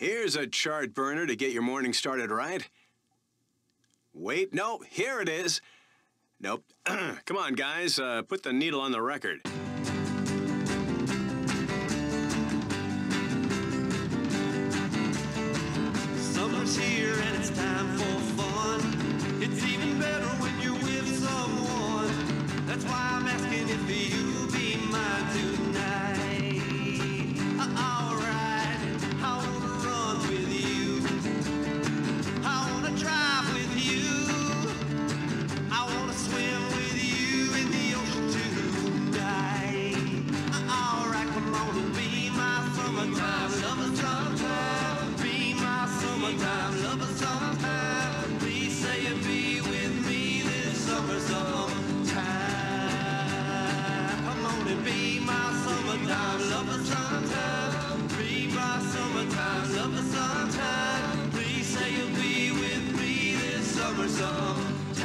Here's a chart burner to get your morning started right. Wait, no, here it is. Nope. Come on, guys, put the needle on the record. Summer's here and it's time for fun. It's even better when you're with someone. That's why I'm asking if you'll be mine tonight. Alright, I wanna run with you. I wanna drive with you. I wanna swim with you in the ocean tonight. Alright, come on and be my summertime lover sometime. Be my summertime lover sometime. Please say you'll be with me this summer sometime. Come on and be my summertime lover sometime. Be my summertime lover sometime. Please say you'll be with me this summer sometime.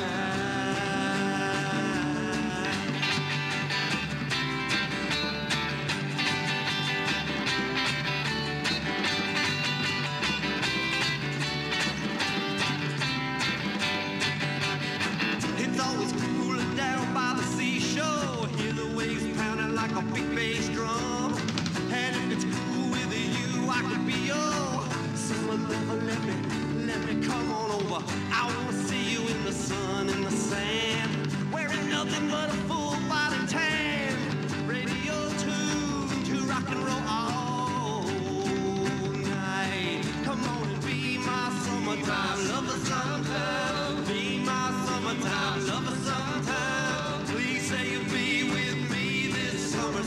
It's always cooling down by the seashore. Hear the waves pounding like a big bass drum. And if it's cool with you, I could be your summer lover. Let me come on over. I wanna see you in the sun, in the sand, wearing nothing but a full body tan. Radio tuned to rock and roll all night. Come on and be my summertime lover sometime. Be my summertime lover sometime. Please say you'll be with me this summer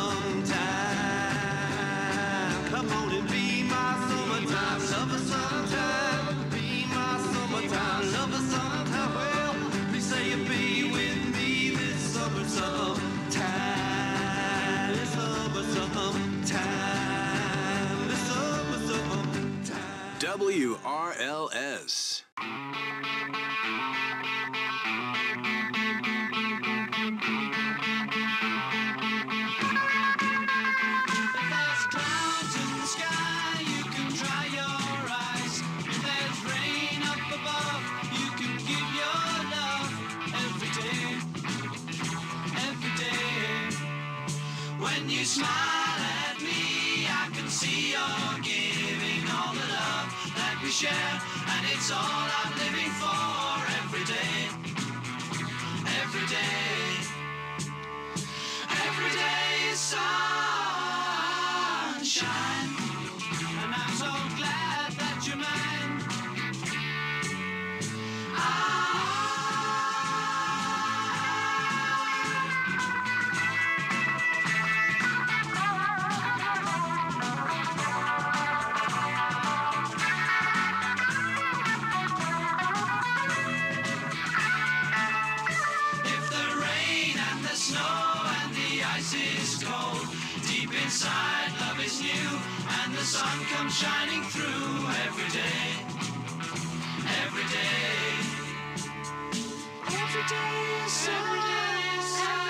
sometime. Come on and be my summertime lover sometime. Be my summertime lover sometime. Well, please say you'll be with me this summer sometime. This summer sometime. This summer sometime. WRLS. There's clouds in the sky, you can dry your eyes. If there's rain up above, you can give your love every day, every day. When you smile at me, I can see you're giving all the love that we share, and it's all I'm living for every day, every day. Every day is sunshine, and I'm so glad that you're mine. If the rain and the snow and the ice is cold, deep inside love is new, and the sun comes shining through every day, every day. Every day is sun, every day is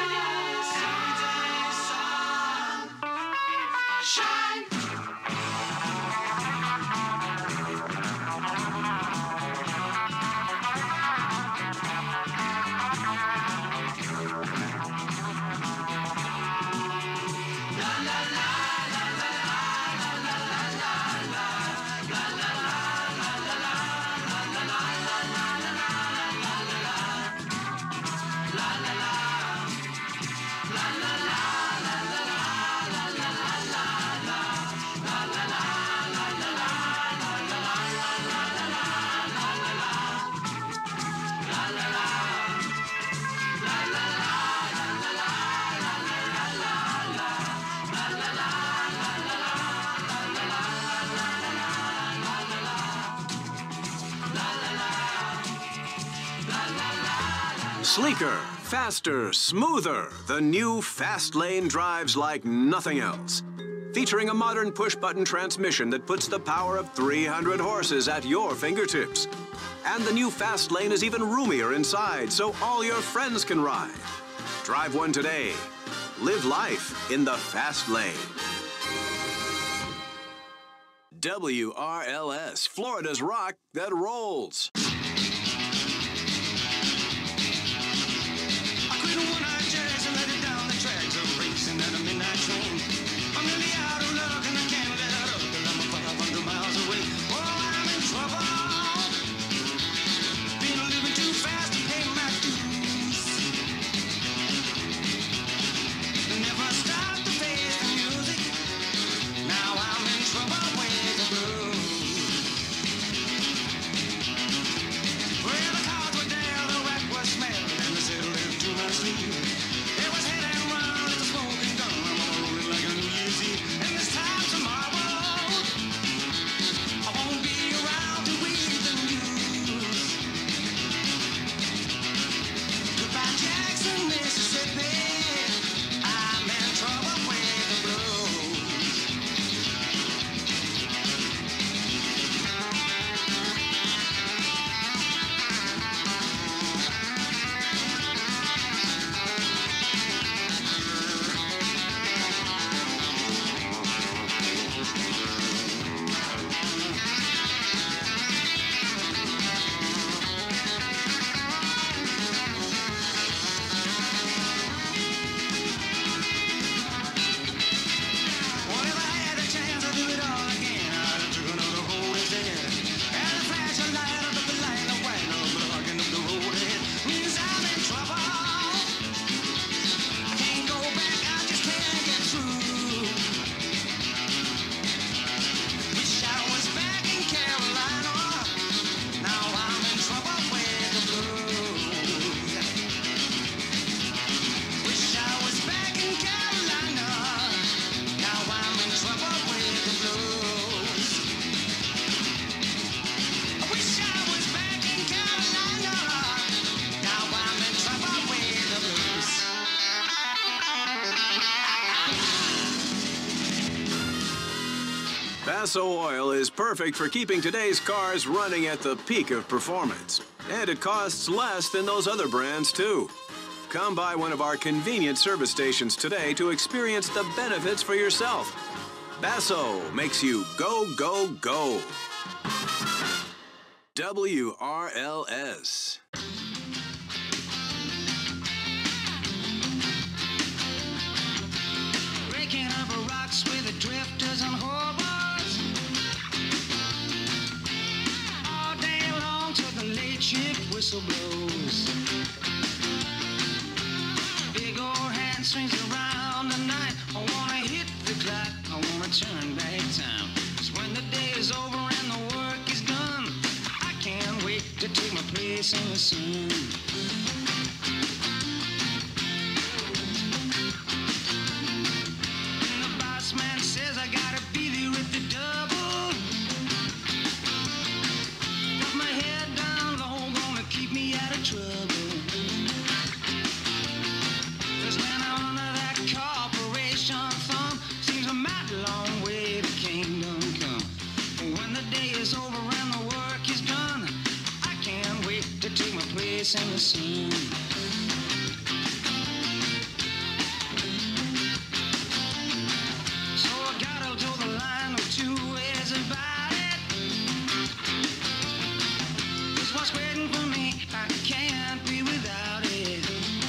sunshine. Sleeker, faster, smoother. The new Fast Lane drives like nothing else. Featuring a modern push-button transmission that puts the power of 300 horses at your fingertips. And the new Fast Lane is even roomier inside, so all your friends can ride. Drive one today. Live life in the Fast Lane. WRLS, Florida's rock that rolls. I quit one-eyed jazz and let it down the tracks. I'm racing at a midnight train. I'm nearly out of luck and I can't let up till I'm 500 miles away. Oh, I'm in trouble. Been living too fast to pay my dues. Never stop to face the music. Now I'm in trouble with the blues. Well, the cards were there, the rack was smelled, and the saddle into my sleeve. It was hit and run, it's a smoking gun. I'm gonna roll it like a New Year's Eve. And this time tomorrow, I won't be around to read the news. Goodbye, Jackson, Mississippi. I'm in trouble with the blues. What if I had the chance to do it all again? I'd have took another hold instead. And the flash of light up the line of white, no blocking up the road ahead. Means I'm in trouble. I can't go back, I just can't get through. Wish I was back in Carolina. Now I'm in trouble with the blues. Wish I was back in Carolina. Now I'm in trouble with the blues. I wish I was back in Carolina. Now I'm in trouble with the blues. Basso oil is perfect for keeping today's cars running at the peak of performance. And it costs less than those other brands, too. Come by one of our convenient service stations today to experience the benefits for yourself. Basso makes you go, go, go. WRLS. Breaking up rocks with the drifters on hoverboards. All day long till the late ship whistle blows. Big old hand swings around the night. I wanna hit the clock, I wanna turn back time. 'Cause when the day is over and the work is done, I can't wait to take my place in the sun. And the boss man says I gotta be there at the double. Got my head down low, gonna keep me out of trouble. 'Cause when I'm under that corporation thumb, seems a mighty long way to kingdom come. When the day is over and the work is done, I can't wait to take my place in the sun. So I gotta toe the line with two ways about it. 'Cause what's waiting for me, I can't be without it.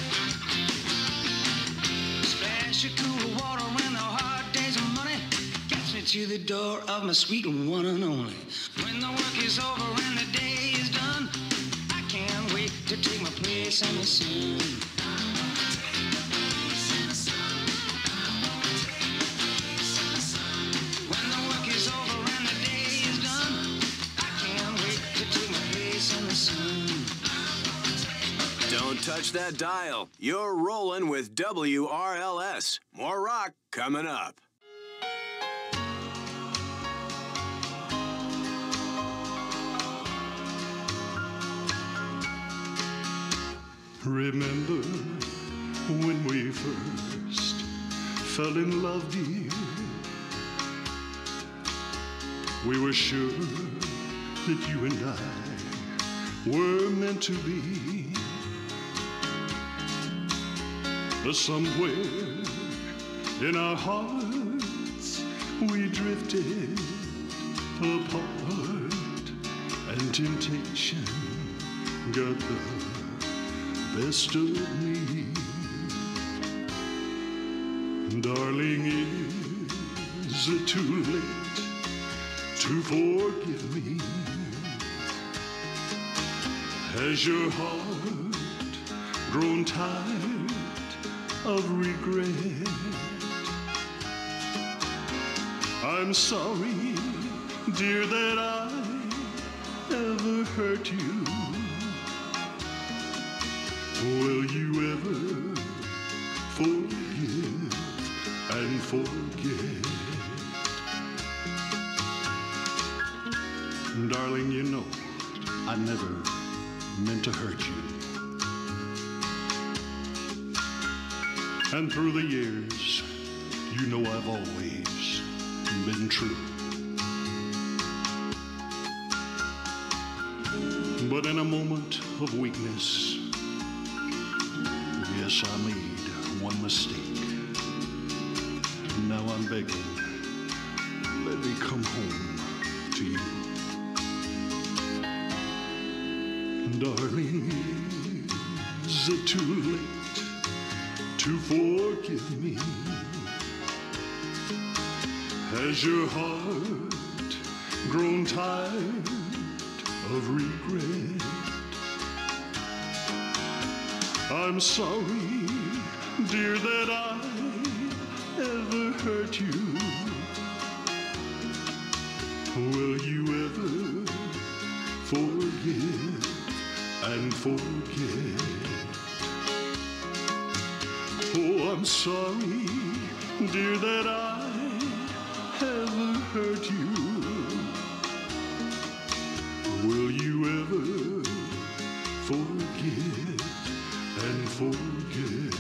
Splash of cool water and the hard days of money gets me to the door of my sweet one and only. When the work is over and the day is done, I can't wait to take my place in the sun. When the work is over and the day is done, I can't wait to take my place in the sun. Don't touch that dial. You're rolling with WRLS. More rock coming up. Remember when we first fell in love, dear? We were sure that you and I were meant to be. But somewhere in our hearts we drifted apart, and temptation got the best of me. Darling, is it too late to forgive me? Has your heart grown tired of regret? I'm sorry, dear, that I ever hurt you. Will you ever forgive and forget? Darling, you know I never meant to hurt you. And through the years, you know I've always been true. But in a moment of weakness, yes, I made one mistake. Now I'm begging, let me come home to you. Darling, is it too late to forgive me? Has your heart grown tired of regret? I'm sorry, dear, that I ever hurt you. Will you ever forgive and forget? Oh, I'm sorry, dear, that I ever hurt you. Will you ever forgive and forget?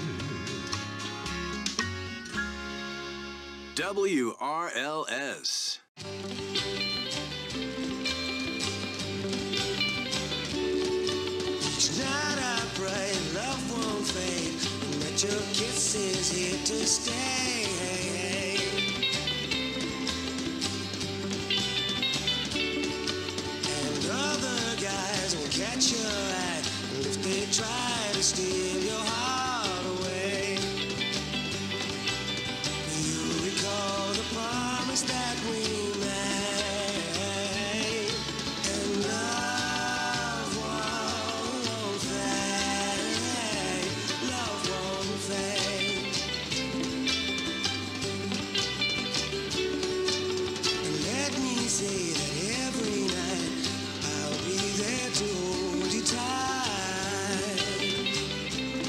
WRLS. Each night I pray love won't fade, and that your kiss is here to stay. And other guys will catch your eye if they try to steal your heart away. You recall the promise that we made, and love won't fade, love won't fade. And let me say that every night I'll be there to hold you tight.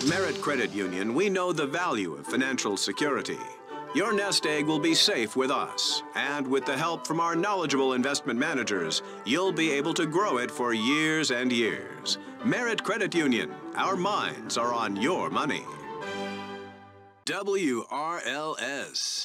At Merit Credit Union, we know the value of financial security. Your nest egg will be safe with us, and with the help from our knowledgeable investment managers, you'll be able to grow it for years and years. Merit Credit Union, our minds are on your money. WRLS.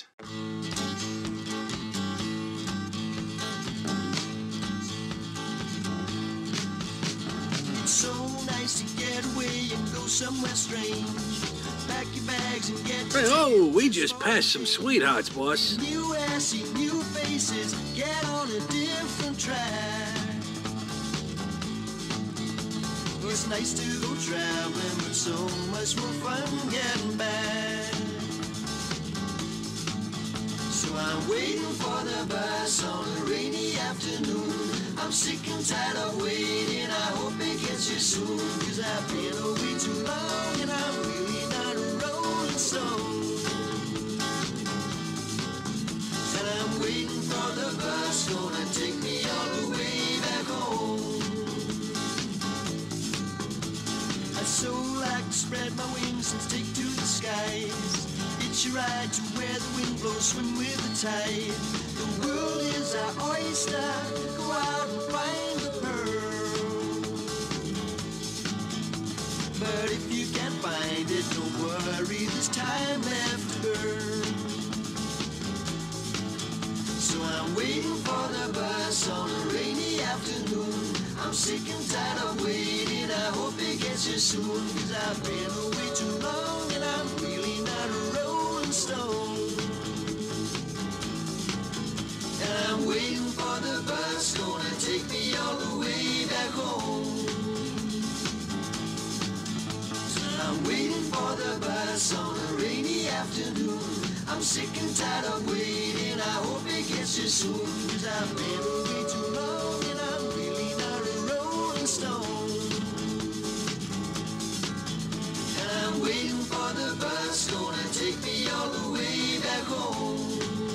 So nice to get away and go somewhere strange. Pack your bags and get to Oh, we just passed some sweethearts, boss. new air, see new faces, get on a different track. It's nice to go traveling, but so much more fun getting back. So I'm waiting for the bus on a rainy afternoon. I'm sick and tired of waiting, I hope it gets here soon. Cause I've been away too long and I'm really not a rolling stone. And I'm waiting for the bus, gonna take me all the way back home. I'd so like to spread my wings and take to the skies. It's your ride to where the wind blows, swim with the tide. The world is our oyster, go out and find the pearl. But if you can't find it, don't worry, there's time left to burn. So I'm waiting for the bus on a rainy afternoon. I'm sick and tired of waiting, I hope it gets here soon. Cause I've been away too long and I'm really not a rolling stone. And I'm waiting for the bus, gonna take me all the way back home. So I'm waiting for the bus on a rainy afternoon. I'm sick and tired of waiting, I hope it gets here soon. Cause I've been away too long and I'm really not a rolling stone. And I'm waiting for the bus, gonna take me all the way back home.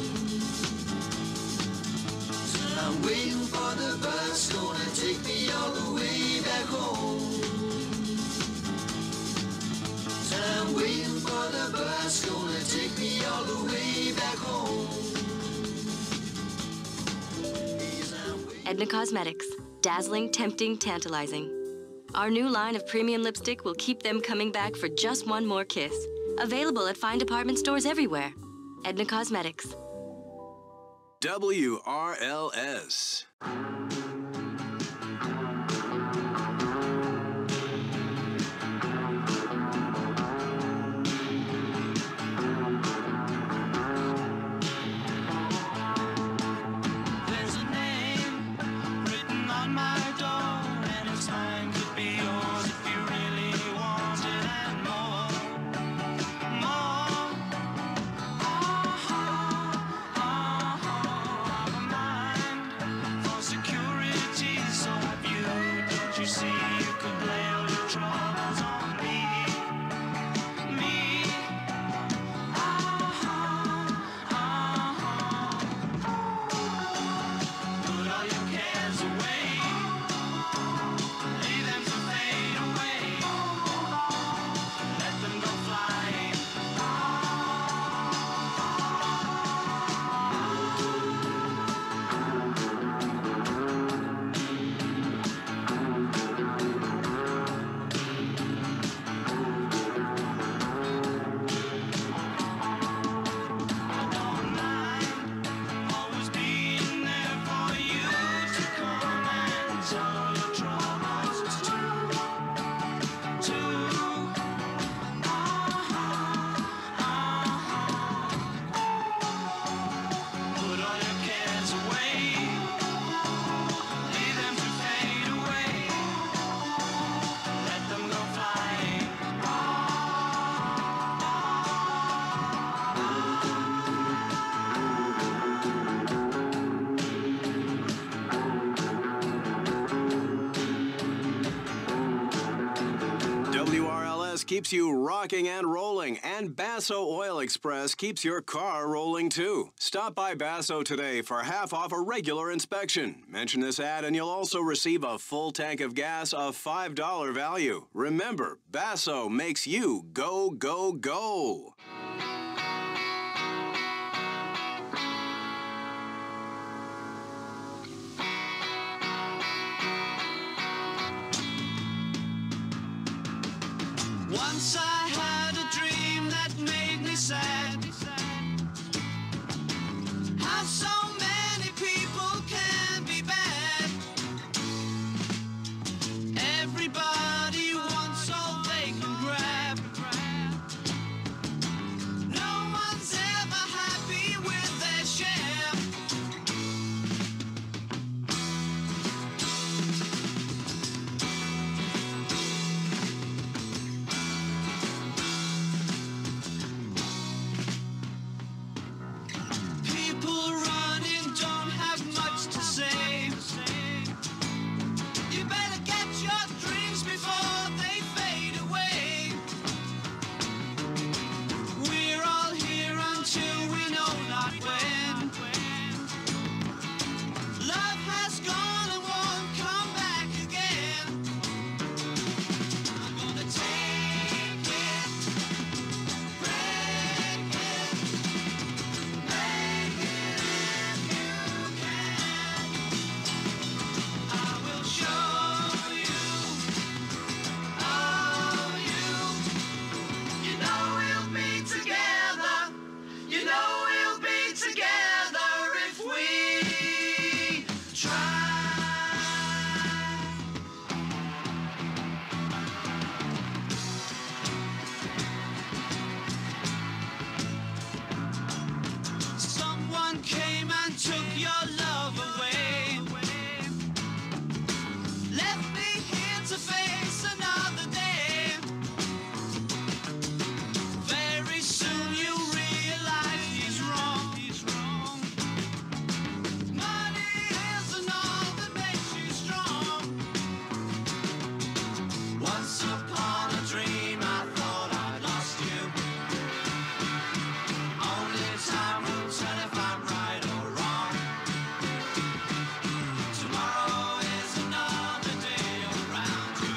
I'm waiting for the bus, gonna take me all the way back home. And I'm waiting for the bus, gonna take me all the way back home. Edna Cosmetics. Dazzling, tempting, tantalizing. Our new line of premium lipstick will keep them coming back for just one more kiss. Available at fine department stores everywhere. Edna Cosmetics. WRLS. There's a name written on my door, and it's mine to be yours if you really want it and more. More. I'm a mind for security. Express keeps you rocking and rolling, and Basso Oil Express keeps your car rolling too. Stop by Basso today for half off a regular inspection. Mention this ad and you'll also receive a full tank of gas of $5 value. Remember, Basso makes you go, go, go. Once I had a dream that made me sad. How so many people can be bad. Everybody wants all they can grab. No one's ever happy with their share. People running don't have much to say. You better get your dreams before they fade away. We're all here until we know not when. Love has gone and won't come back again. I'm gonna take it, break it, make it if you can. I will show you, oh you. You know we'll be together. You know we'll be together if we try. Someone came and took your love away. Left me here to face another day. Very soon you realize he's wrong. Money isn't all that makes you strong. Once upon a dream I thought I'd lost you. Only time will tell if I'm right or wrong. Tomorrow is another day around you.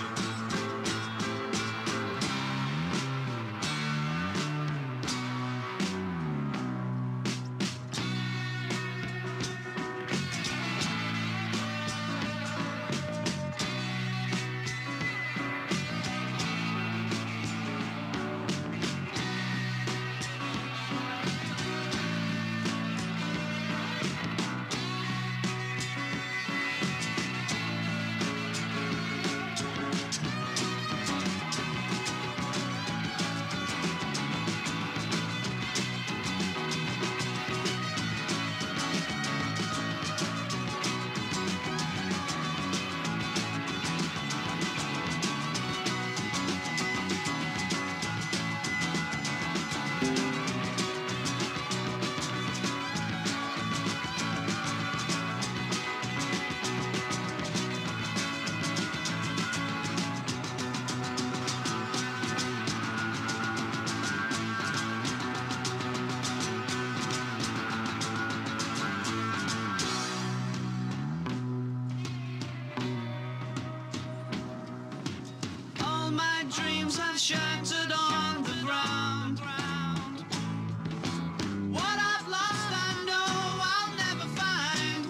All my dreams have shattered on the ground. What I've lost I know I'll never find.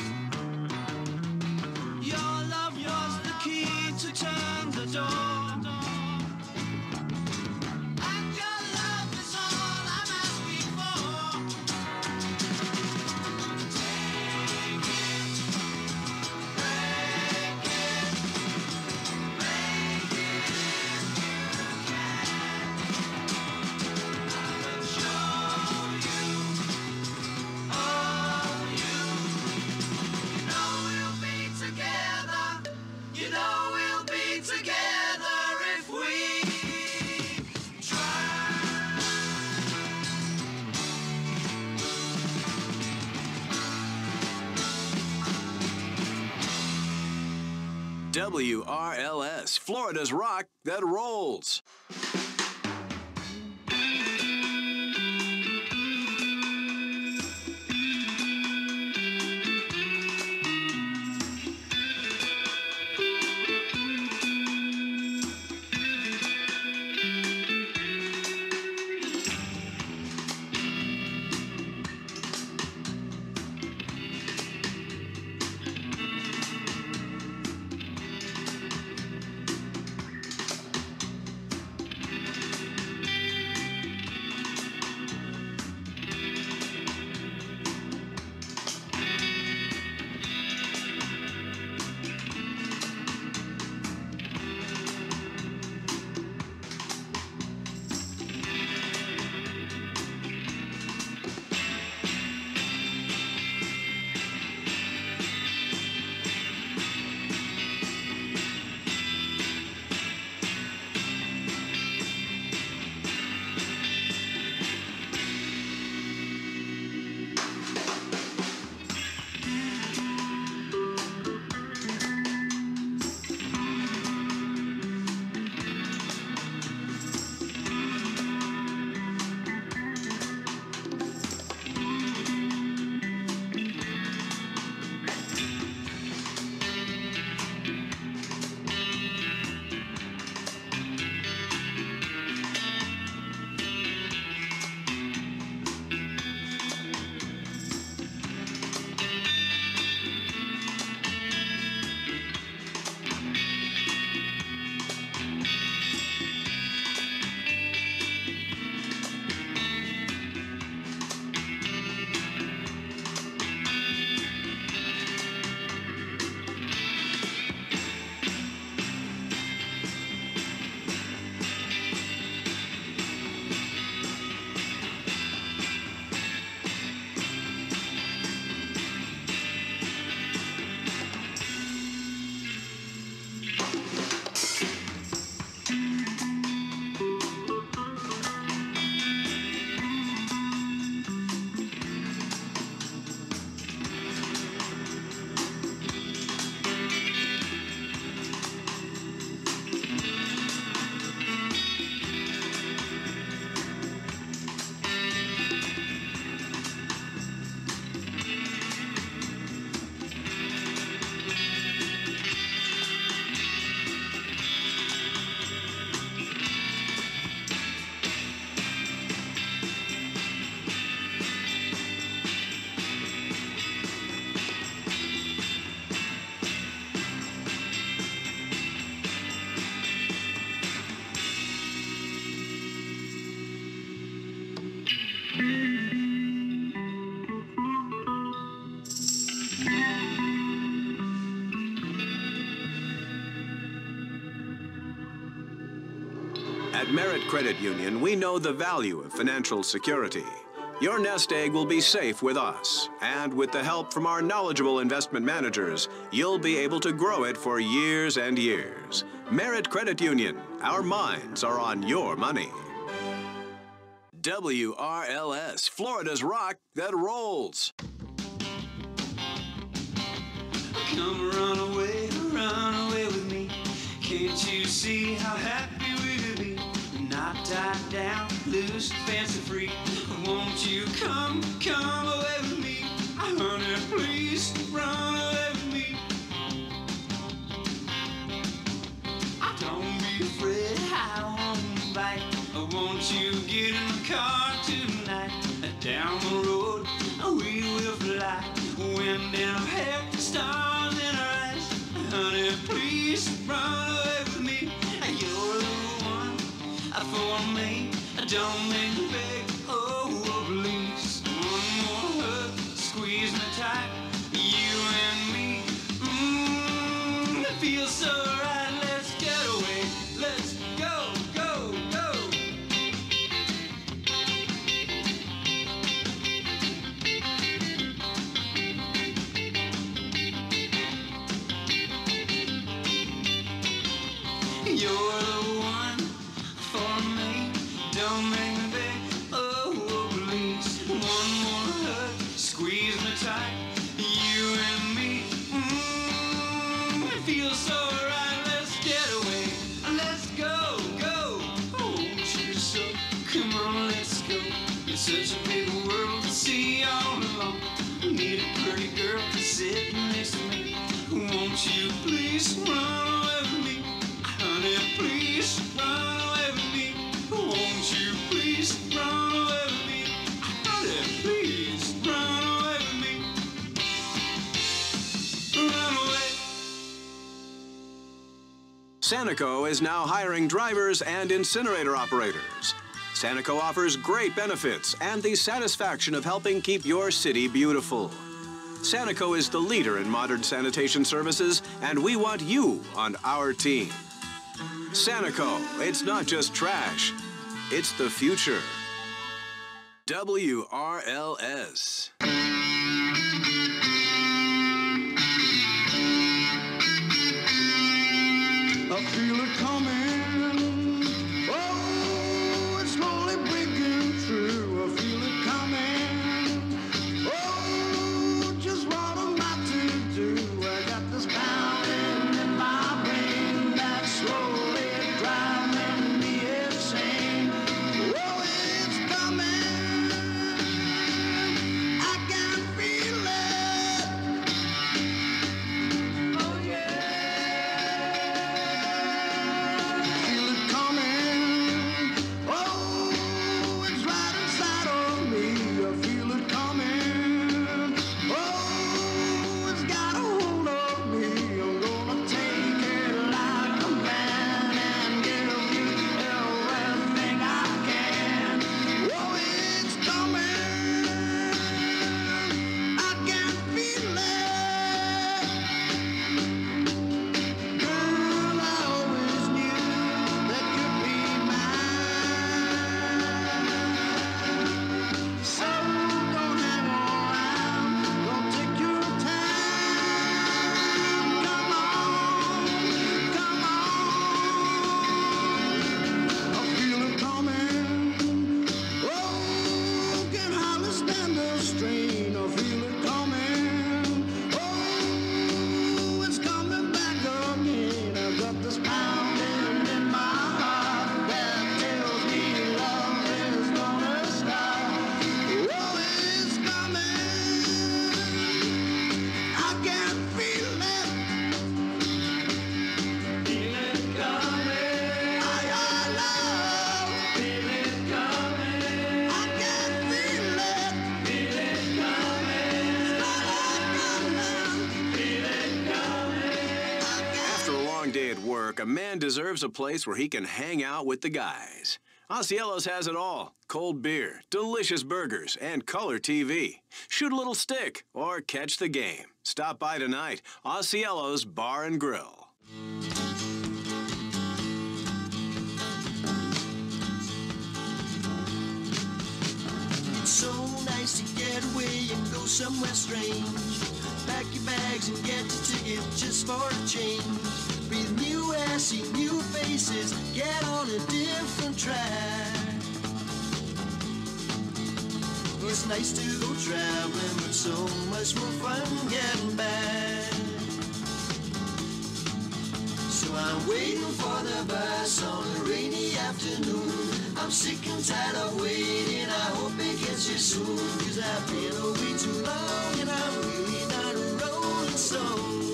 Your love was the key to turn the door. And your love is all I'm asking for. Take it, break it, make it if you can. I will show you, oh you. You know we'll be together. You know we'll be together if we try. WRLS, Florida's rock that rolls. At Merit Credit Union, we know the value of financial security. Your nest egg will be safe with us, and with the help from our knowledgeable investment managers, you'll be able to grow it for years and years. Merit Credit Union, our minds are on your money. WRLS, Florida's rock that rolls. Come run away with me. Can't you see how happy we could be? Not tied down, loose, fancy free. Won't you come away with me? Honey, please run away with me. Don't be afraid, I won't bite. Won't you get in the car tonight? Down the road we will fly. Wind in our hair, stars in our eyes. Honey, please run away with me. You're the one for me. Don't make me beg, oh please. One more hug, squeeze me tight. You and me, it feels so right. Let's get away, let's go, go, go. You're the one for me. Don't make me beg, oh please. One more hug, squeeze me tight. You and me, it feels so right. Let's get away, let's go, go. Oh, you're so, come on, let's go. It's such a big world to see all alone. Need a pretty girl to sit next to me. Won't you please run away with me? Honey, please run away with me. Won't you please run away with me? Honey, please run away with me. Run away. Sanico is now hiring drivers and incinerator operators. Sanico offers great benefits and the satisfaction of helping keep your city beautiful. Sanico is the leader in modern sanitation services, and we want you on our team. Sanico, it's not just trash, it's the future. WRLS. I feel it coming. Oh, it's slowly breaking through. I feel it coming. Oh, just what I'm about to do. I got this pounding in my brain that's slowly driving me insane. Oh, it's coming. I can feel it. Oh, yeah. Feel it coming. Oh, it's right inside of me. I feel it coming. Oh, it's got a hold of me. I'm gonna take it like a man and give you everything I can. Oh, it's coming. I can feel it. Girl, I always knew that you'd be mine. So don't hang around, don't take your time. Come on, come on. I feel it coming. Oh, can hardly stand the strain. I feel it coming. Oh, it's coming back again. I've got this pounding in my heart that tells me love is gonna stop. Oh, it's coming. I can feel it. Feel it coming. I love. Feel it coming. I can feel it. Feel it coming. Feel it coming. After a long day at work, a man deserves a place where he can hang out with the guys. Osceolas has it all. Cold beer, delicious burgers, and color TV. Shoot a little stick or catch the game. Stop by tonight. Osceolas Bar and Grill. It's so nice to get away and go somewhere strange. Pack your bags and get your ticket just for a change. Breathe new air, see new faces, get on a different track. It's nice to go traveling, but so much more fun getting back. So I'm waiting for the bus on a rainy afternoon. I'm sick and tired of waiting, I hope it gets here soon. Cause I've been away too long and I'm really not a rolling stone.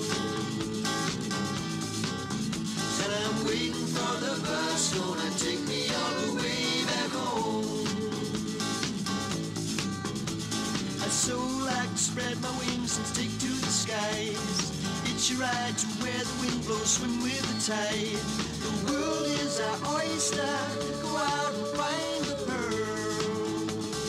And I'm waiting for the bus, gonna take me all the way back home. I'd so like to spread my wings and stick to the skies. Hitch a ride to where the wind blows, swim with the tide. The world is our oyster, go out and find the pearl.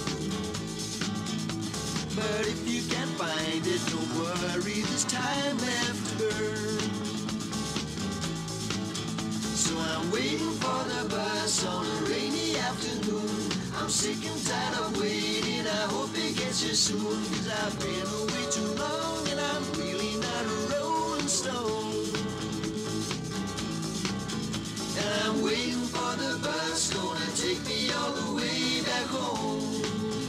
But if you can't find it, don't worry, there's time left to burn. So I'm waiting for the bus on a rainy afternoon. I'm sick and tired of waiting, I hope it gets here soon. Cause I've been away too long and I'm really not a rolling stone. And I'm waiting for the bus, gonna take me all the way back home.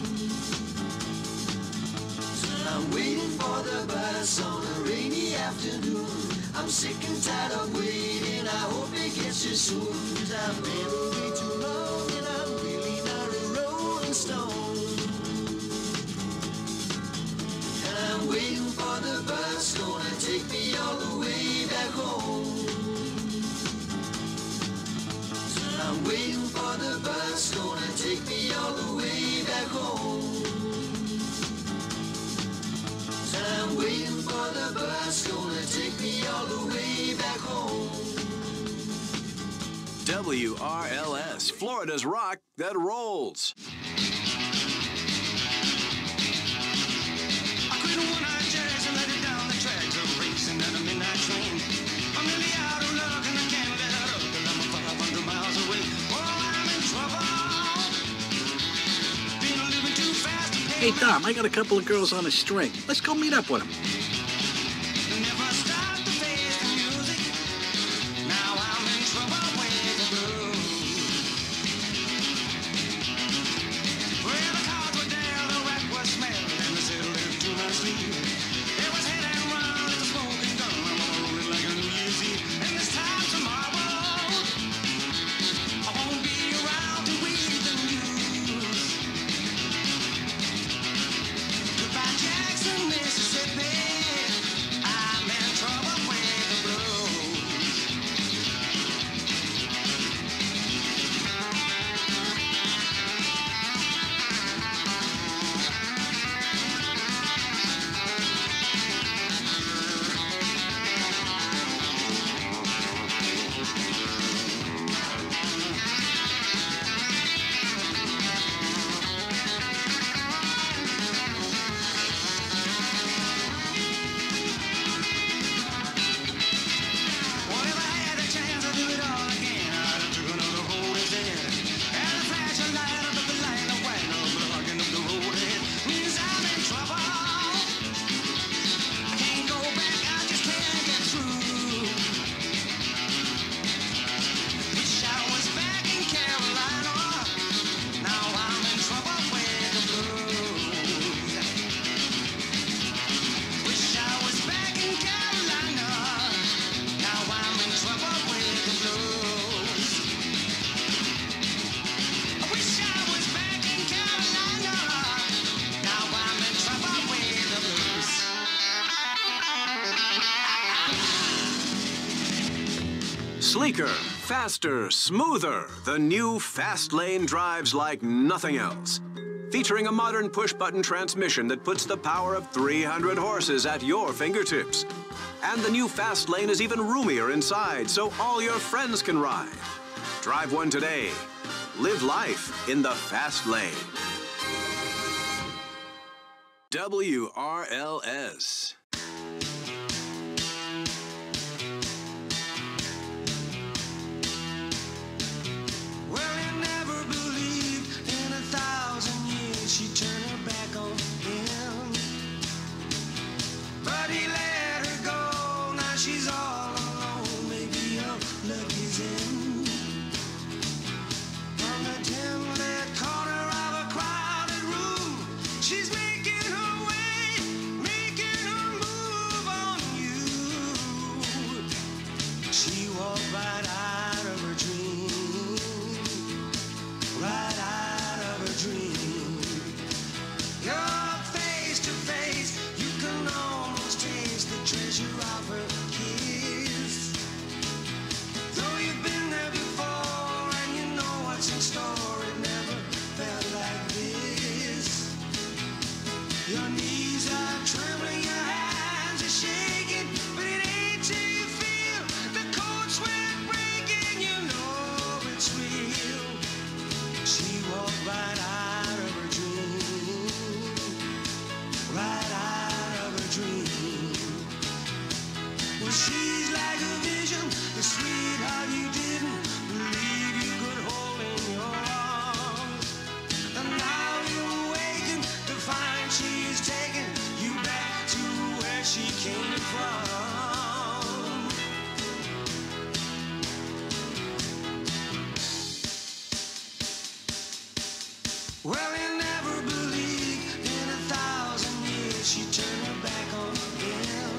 So I'm waiting for the bus on a rainy afternoon. I'm sick and tired of waiting, I hope it gets here soon. Cause I've been away too long and I'm really not a rolling stone. And I'm waiting for the bus, gonna take me all the way back home. So I'm waiting for the bus, gonna take me all the way back home. So I'm waiting for the bus, gonna take me all the way back home. WRLS, Florida's rock that rolls. I quit one night jazz and let it down the tracks of racing at a midnight train. I'm nearly out of luck and I can't let it up till I'm 500 miles away. Oh, I'm in trouble. Been living too fast to pay. Hey, Dom, I got a couple of girls on a string. Let's go meet up with them. Never stop to face the music. Now I'm in trouble with the blues. Well, the cards were there, the rack was smelled, and the city lived too much sleep. It was hit and run, the smoking gun. I'm gonna roll it like a New Year's Eve. And this time tomorrow, I won't be around to read the news. Goodbye, Jackson, Mississippi. I'm in trouble with the blues. What if I had a chance to do it all again? I'd have took another hold instead. And a flash of light up at the line of white, blocking up the road ahead. Means I'm in trouble. I can't go back, I just can't get through. Wish I was back in Carolina. Now I'm in trouble with the blues. Wish I was back in Carolina. Now I'm in trouble with the blues. I wish I was back in Carolina. Now I'm in trouble with the blues. Sleeker, faster, smoother. The new Fast Lane drives like nothing else. Featuring a modern push-button transmission that puts the power of 300 horses at your fingertips. And the new Fast Lane is even roomier inside, so all your friends can ride. Drive one today. Live life in the fast lane. WRLS. Well, you never believed in 1,000 years she'd turn her back on him. But he let her go, now she's all alone. Maybe your luck is in. From the dim-lit corner of a crowded room, she's making her way, making her move on you. She walked right out of her dream, right out of her dream. You're face to face, you can almost taste the treasure of her kiss. Though you've been there before and you know what's in store, it never felt like this. Your knees are trembling, your hands are shaking, but it ain't till you feel the cold sweat breaking, you know it's real. She walked right out of her dream, right out of her dream. Well, she's like a vision, the sweetheart you didn't believe you could hold in your arms. And now you awaken to find she's taken you back to where she came from. Well, you never believed in 1,000 years she'd turn her back on him.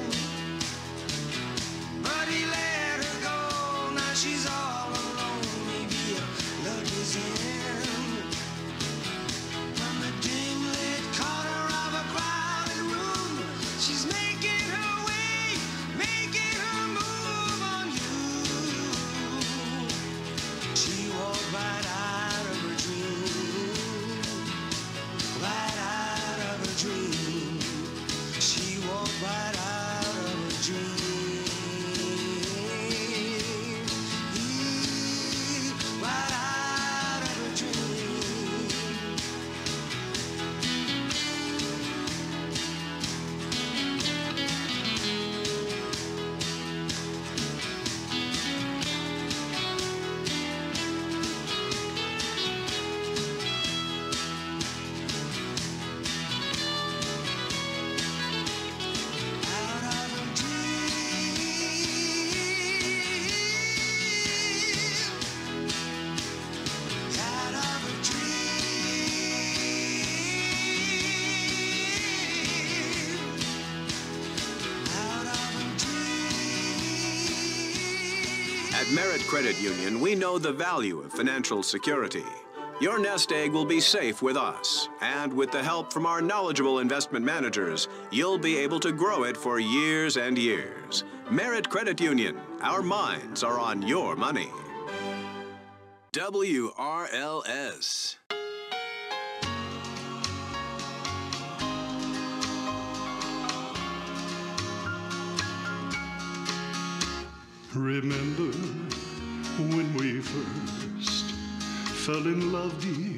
But he let her go, now she's all alone. Maybe your luck is in. From the dim-lit corner of a crowded room, she's making her way, making her move on you. She walked right out of her dream, right out of her dream. She walked right out of her dream. Right out of her dream. Out of her dream. Out of her dream. Out of her dream. At Merit Credit Union, we know the value of financial security. Your nest egg will be safe with us, and with the help from our knowledgeable investment managers, you'll be able to grow it for years and years. Merit Credit Union, our minds are on your money. WRLS. Remember when we first fell in love, dear?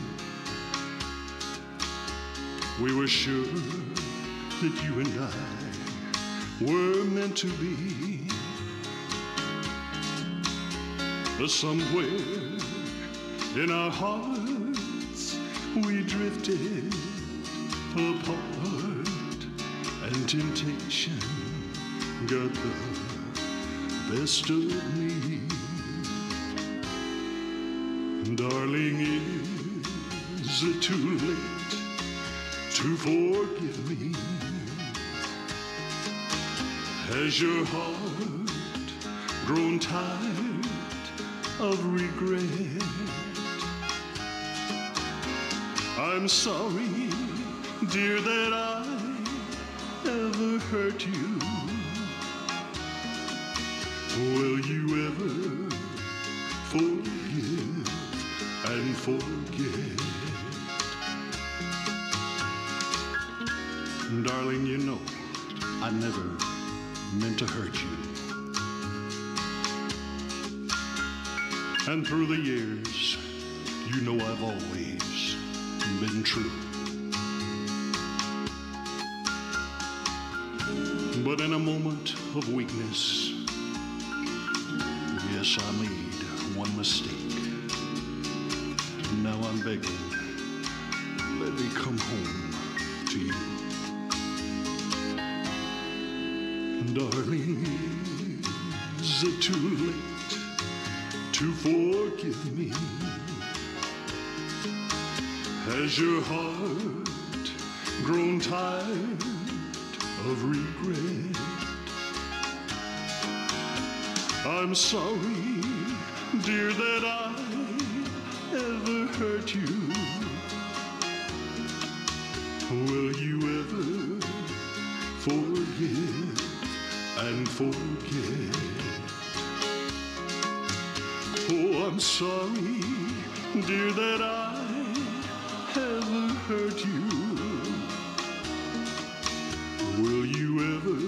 We were sure that you and I were meant to be. But somewhere in our hearts we drifted apart, and temptation got the best of me. Darling, is it too late to forgive me? Has your heart grown tired of regret? I'm sorry, dear, that I ever hurt you. Will you ever forgive and forget? Darling, you know I never meant to hurt you. And through the years, You know I've always been true. But in a moment of weakness, yes, I made one mistake. Now I'm begging, let me come home to you. Darling, is it too late to forgive me? Has your heart grown tired of regret? I'm sorry, dear, that I ever hurt you. Will you ever forgive and forget? Oh, I'm sorry, dear, that I ever hurt you. Will you ever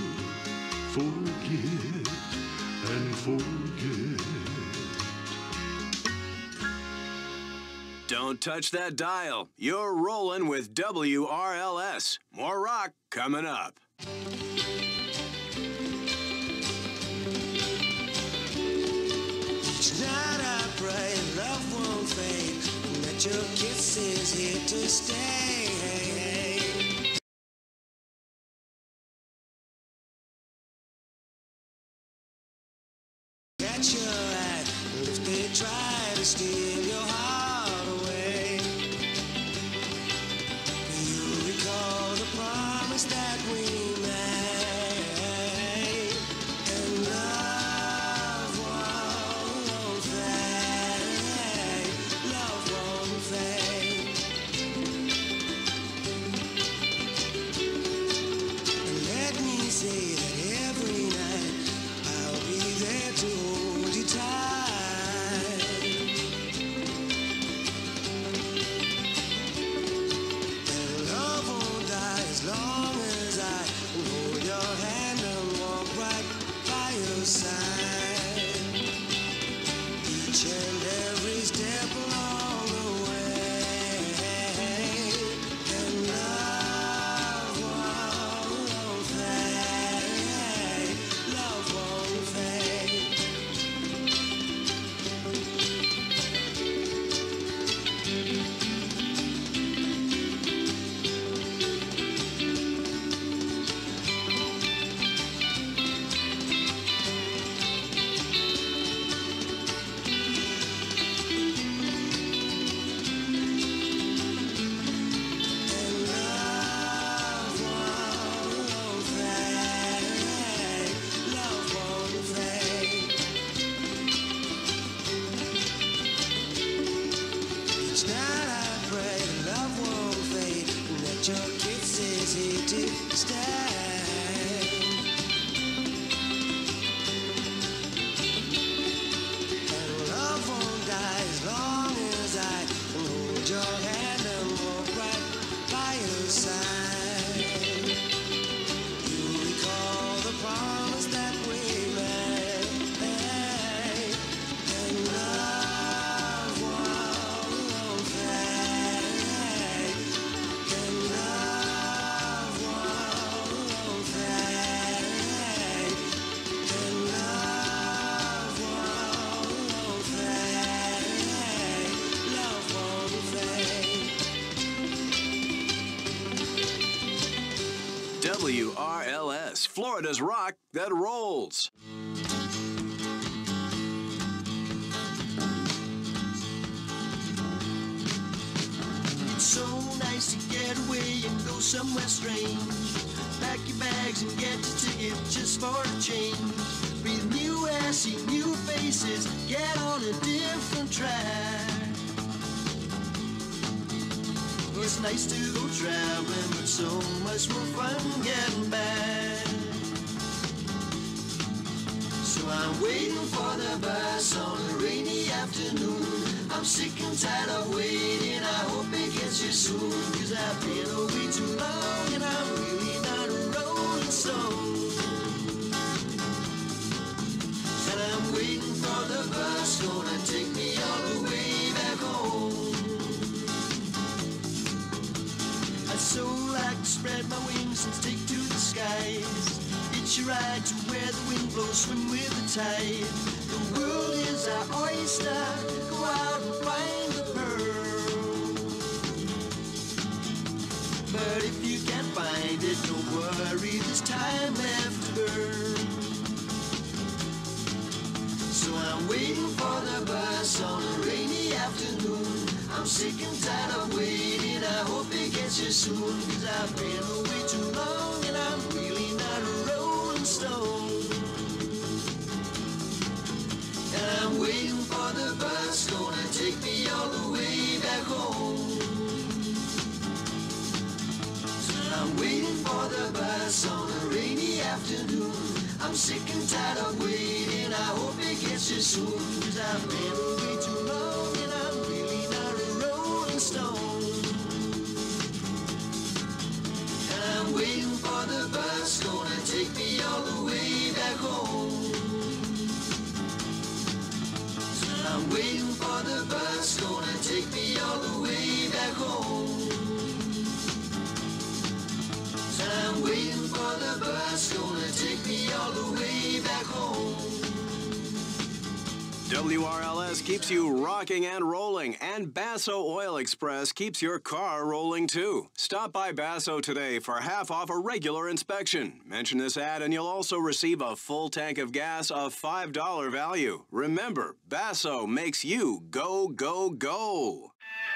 forgive and forget? Don't touch that dial. You're rolling with WRLS. More rock coming up. Each night I pray love won't fade, and that your kiss is here to stay. Catch your eye, if they try to steal your heart away. You recall the promise that we made, and love won't fade, love won't fade. And let me say that every night I'll be there to hold you tight. And love won't die as long as I can hold your hand and walk right by your side. Each and every step along the way. And love won't fade, love won't fade. And love won't fade, love won't fade. Each night I pray love won't fade, and that your kiss is here to stay. And love won't die as long as I can hold your hand and walk right by your side. You recall the promise that we made, and love won't fade, and love won't fade, and love won't fade, love won't fade. WRLS, Florida's rock that rolls. So nice to get away and go somewhere strange. Pack your bags and get your ticket just for a change. Breathe new air, see new faces, get on a different track. It's nice to go traveling, but so much more fun getting back. So I'm waiting for the bus on a rainy afternoon. I'm sick and tired of waiting, I hope it gets here soon. 'Cause I've been away too long and I'm really not a rolling stone. And I'm waiting for the bus, gonna take me all the way back home. so like to spread my wings and take to the skies. It's your right to where the wind blows, swim with the tide. The world is our oyster, go out and find the pearl. But if you can't find it, don't worry, there's time left to burn. So I'm waiting for the bus on a rainy afternoon. I'm sick and tired of waiting, I hope it gets here soon. Cause I've been away too long and I'm really not a rolling stone. And I'm waiting for the bus, gonna take me all the way back home. So I'm waiting for the bus on a rainy afternoon. I'm sick and tired of waiting, I hope it gets here soon. Cause I've been away too long and I'm really not a rolling stone. And I'm waiting for the bus, gonna take me all the way back home. So I'm waiting for the bus, gonna take me all the way back home. So I'm waiting for the bus, gonna take me all the way back home. WRLS keeps you rocking and rolling, and Basso Oil Express keeps your car rolling too. Stop by Basso today for half off a regular inspection. Mention this ad and you'll also receive a full tank of gas of $5 value. Remember, Basso makes you go, go, go.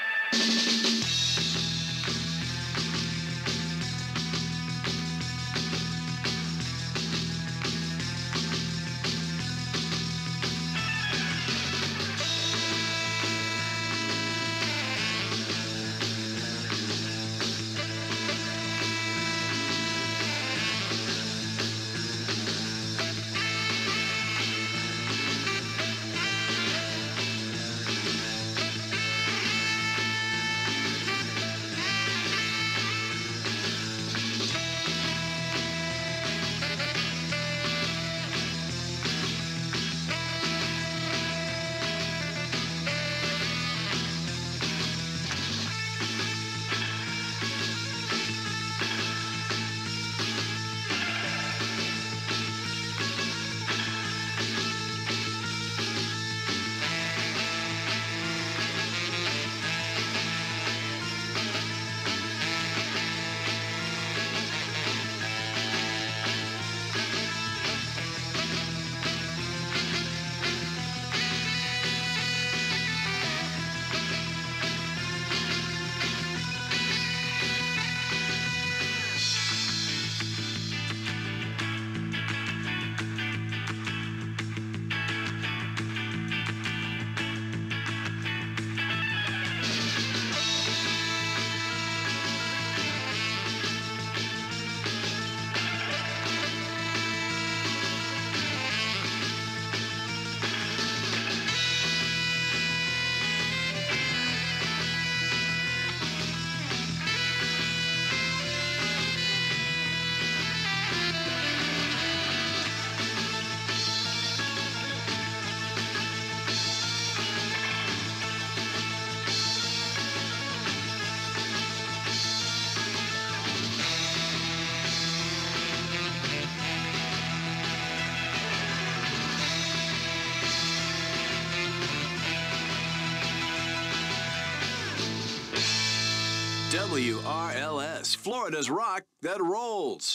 WRLS, Florida's rock that rolls.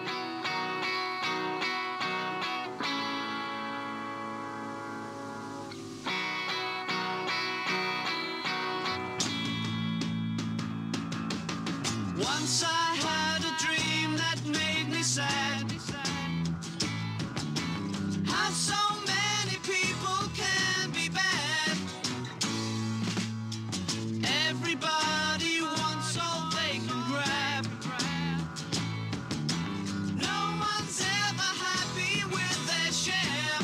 Once I had a dream that made me sad. How so many people can be bad. Everybody wants all they can grab. No one's ever happy with their share.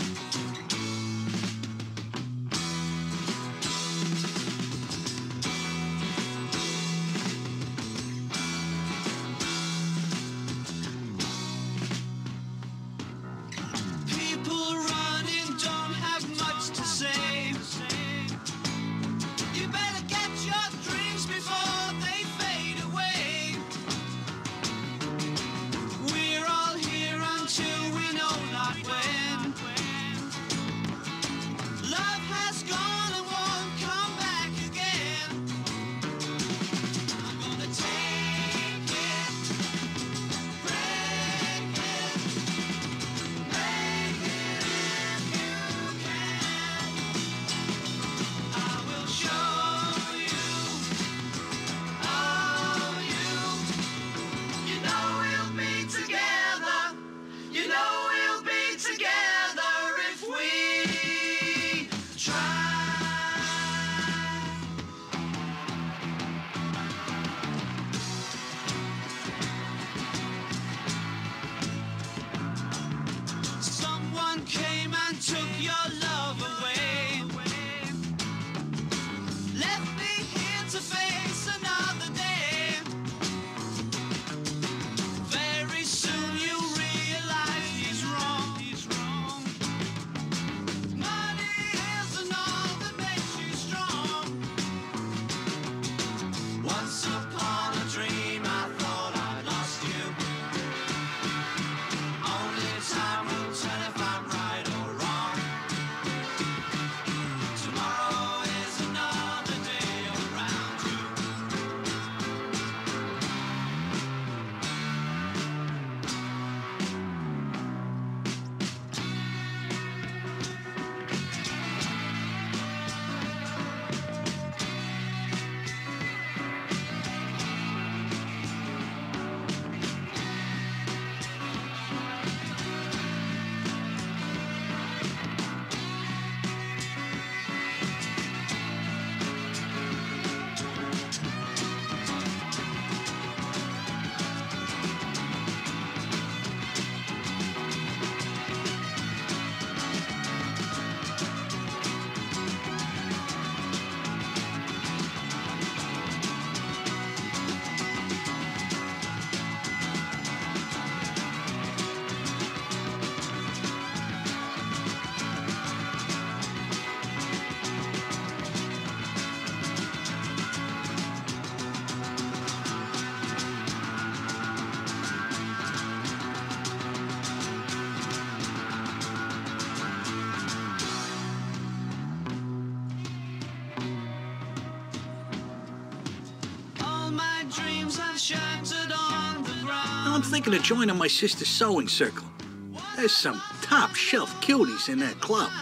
dreams have shattered on the ground. Now I'm thinking of joining my sister's sewing circle. There's some top-shelf cuties in that club.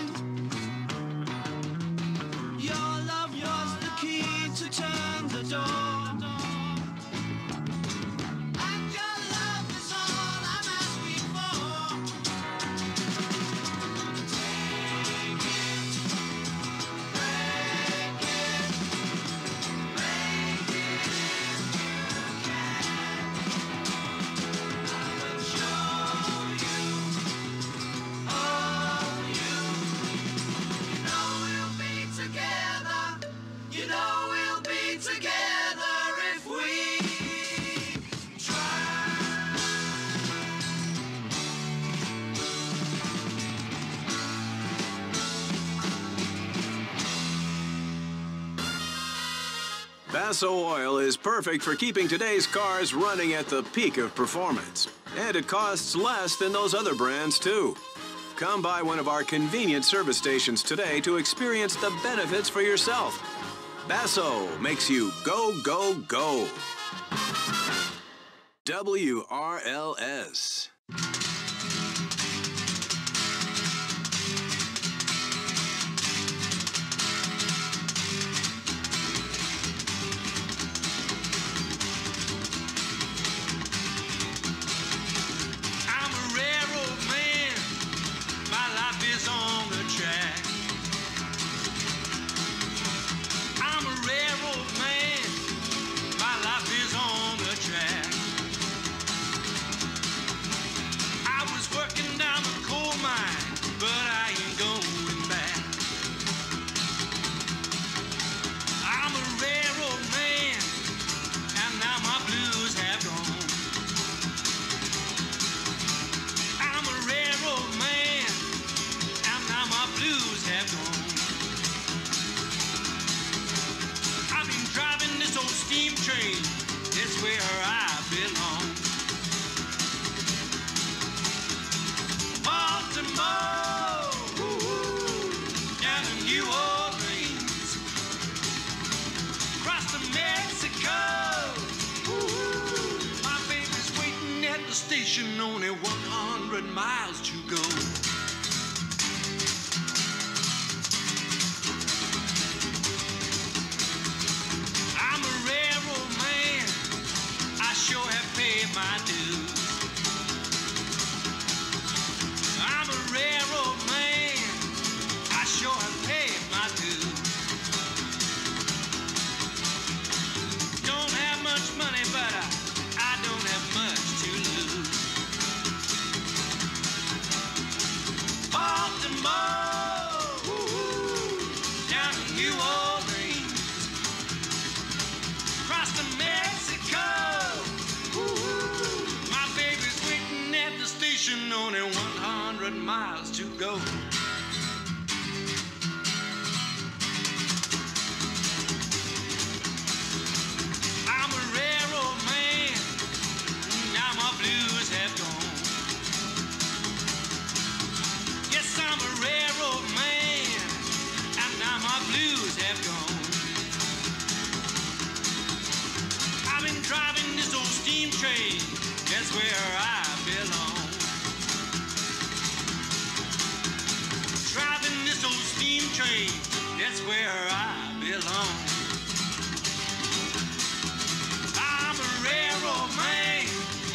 Your love was the key to turn the door. And your love is all I'm asking for. Take it, break it, make it I will show you, oh you. You know we'll be together. You know we'll be together if we try. Basso oil is perfect for keeping today's cars running at the peak of performance. And it costs less than those other brands, too. Come by one of our convenient service stations today to experience the benefits for yourself. Basso makes you go, go, go. WRLS. I'm a railroad man. My life is on the track. I'm a railroad man. My life is on the track. I was working down the coal mine, but I ain't going back. I'm a railroad man, and now my blues have gone. I'm a railroad man, and now my blues have gone. I've been driving this old steam train, it's where I belong. Baltimore, down in New Orleans, across to Mexico. My baby's waiting at the station, only 100 miles to go. I'm a railroad man, I sure have paid my dues. I'm a railroad man, I sure have paid my dues. Don't have much money, but I don't have much to lose. Baltimore, down in New Orleans, across to Mexico. My baby's waiting at the station, only 100 miles to go. I'm a railroad man, now my blues have gone. Yes, I'm a railroad man, and now my blues have gone. I've been driving this old steam train, that's where I belong. Driving this old steam train, that's where I belong. I'm a railroad man.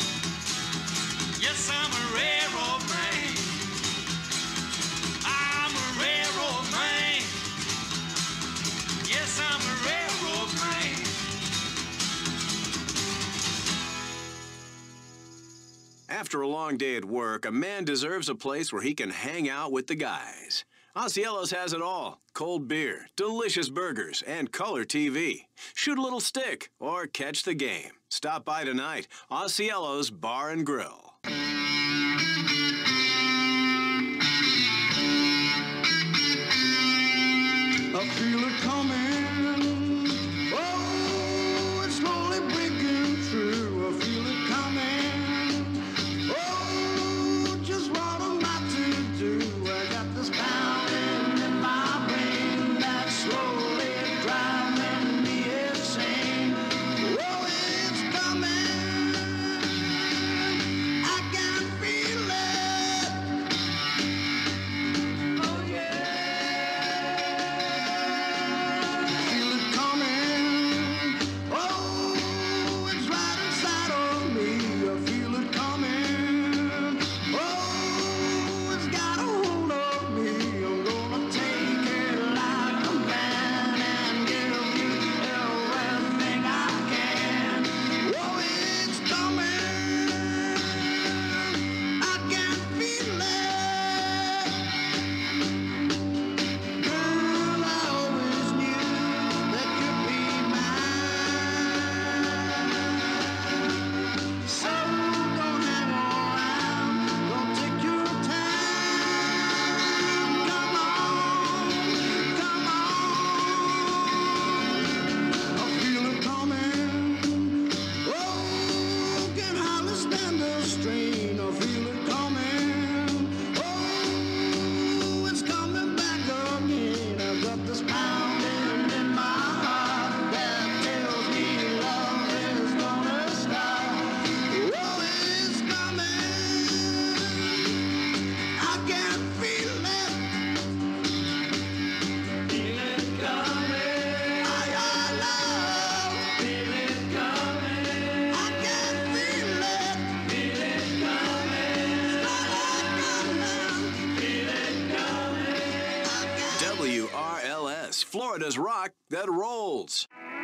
Yes, I'm a railroad man. I'm a railroad man. Yes, I'm a railroad man. After a long day at work, a man deserves a place where he can hang out with the guys. Osceolos has it all. Cold beer, delicious burgers, and color TV. Shoot a little stick or catch the game. Stop by tonight. Osceolos Bar and Grill. I feel it coming. Oh, it's slowly breaking through. I feel it coming. Oh, just what am I to do? I got this pounding in my brain that's slowly driving me insane. Oh, Florida's rock that rolls.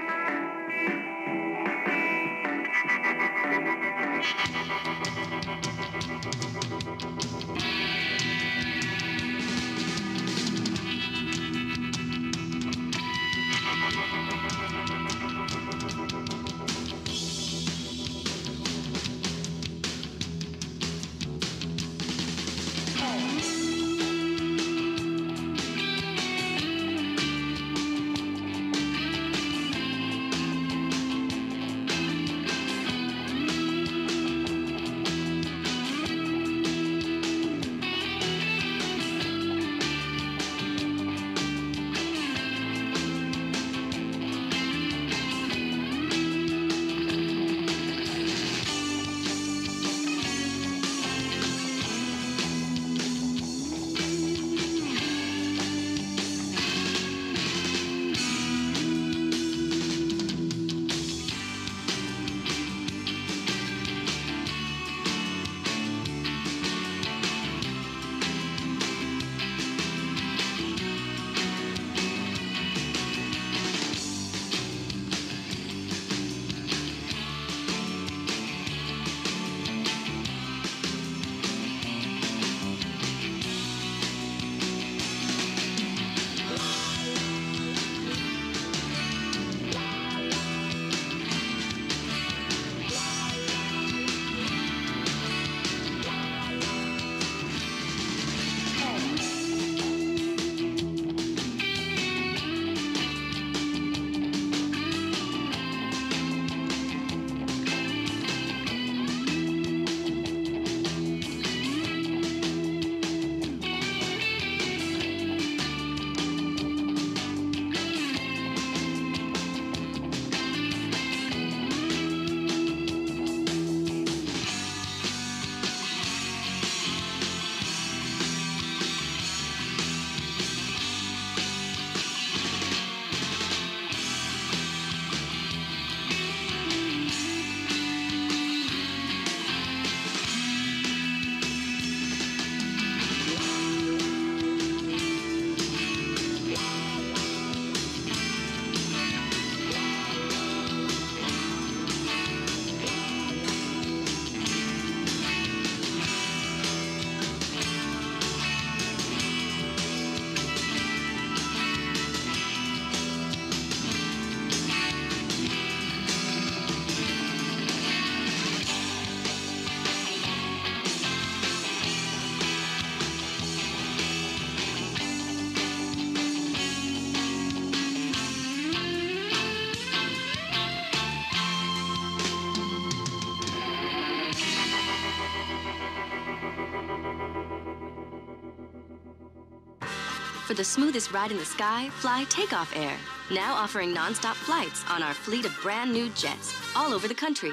For the smoothest ride in the sky, fly Takeoff Air. Now offering non-stop flights on our fleet of brand new jets all over the country.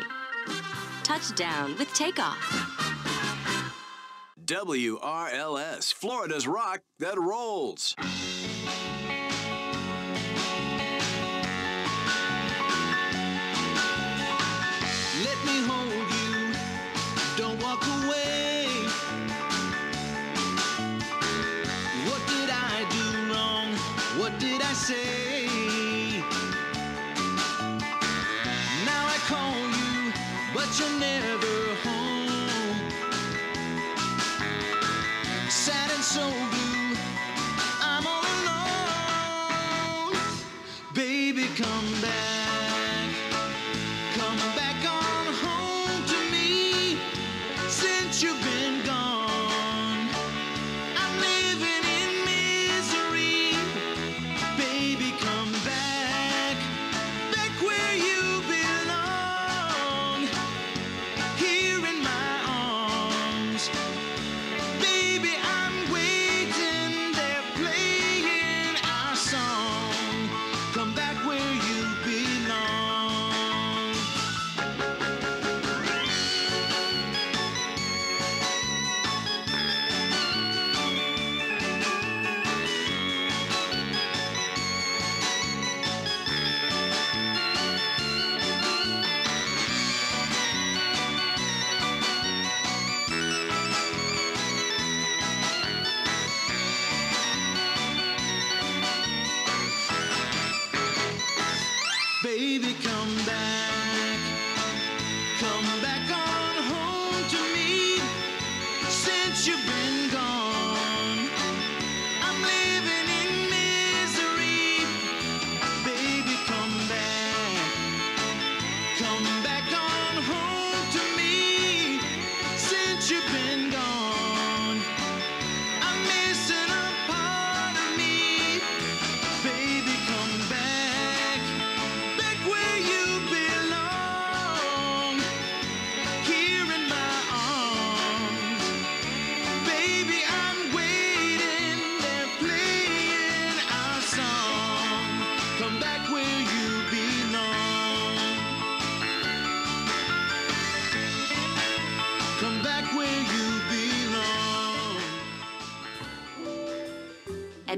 Touchdown with Takeoff. WRLS, Florida's rock that rolls. Let me hold you, don't walk away. What did I do wrong? What did I say? Now I call you, but you're never home. Sad and so blue, I'm all alone. Baby, come back. Come back on home to me. Since you've been gone, I'm living in misery. Baby, come back, back where you belong. Here in my arms. Baby, I'm waiting.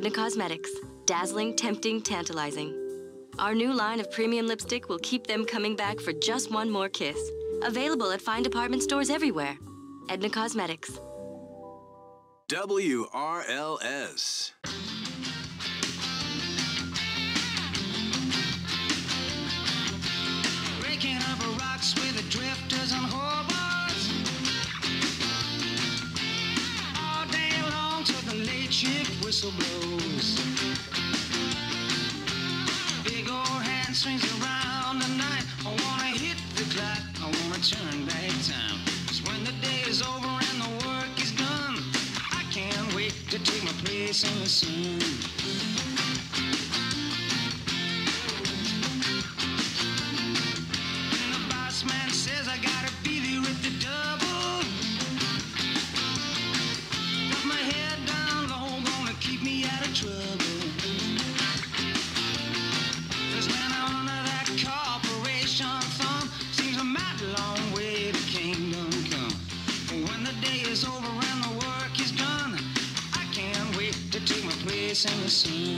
Edna Cosmetics. Dazzling, tempting, tantalizing. Our new line of premium lipstick will keep them coming back for just one more kiss. Available at fine department stores everywhere. Edna Cosmetics. WRLS. Breaking up rocks with the drifters on hoverboards. All day long till the late shift whistle blows. Big old hand swings around the night. I wanna hit the clock, I wanna turn back time. 'Cause when the day is over and the work is done, I can't wait to take my place in the sun. Man says I gotta be there at the double. Got my head down low, gonna keep me out of trouble. 'Cause when I'm under that corporation thumb, seems a mighty long way to kingdom come. When the day is over and the work is done, I can't wait to take my place in the sun.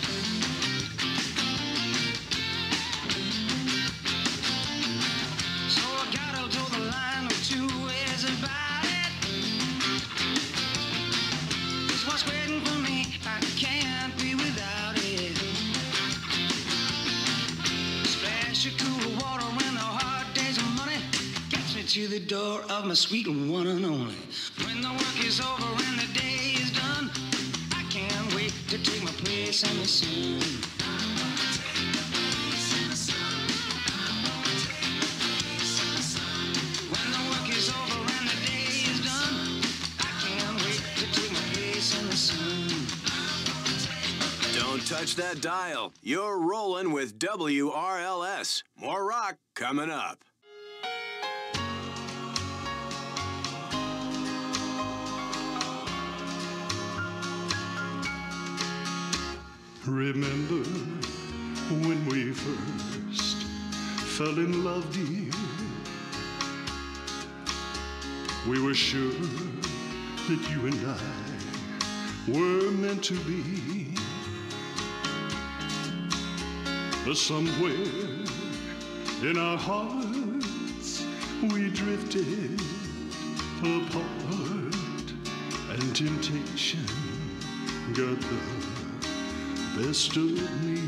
To the door of my sweet one and only. When the work is over and the day is done, I can't wait to take my place in the sun. When the work is over and the day is done, I can't wait to take my place in the sun. Don't touch that dial. You're rolling with WRLS. More rock coming up. Remember when we first fell in love, dear? We were sure that you and I were meant to be. But somewhere in our hearts we drifted apart, and temptation got the best of me.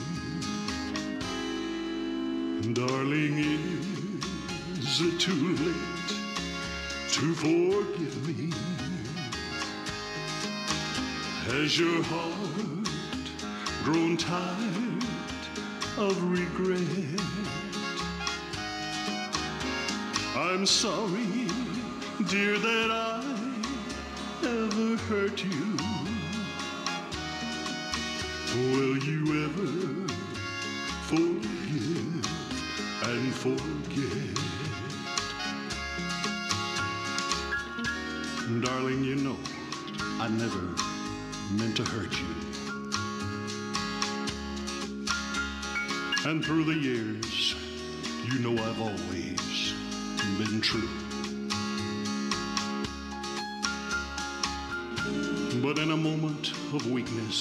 Darling, is it too late to forgive me? Has your heart grown tired of regret? I'm sorry, dear, that I ever hurt you. Will you ever forgive and forget? Darling, you know I never meant to hurt you. And through the years, you know I've always been true. But in a moment of weakness,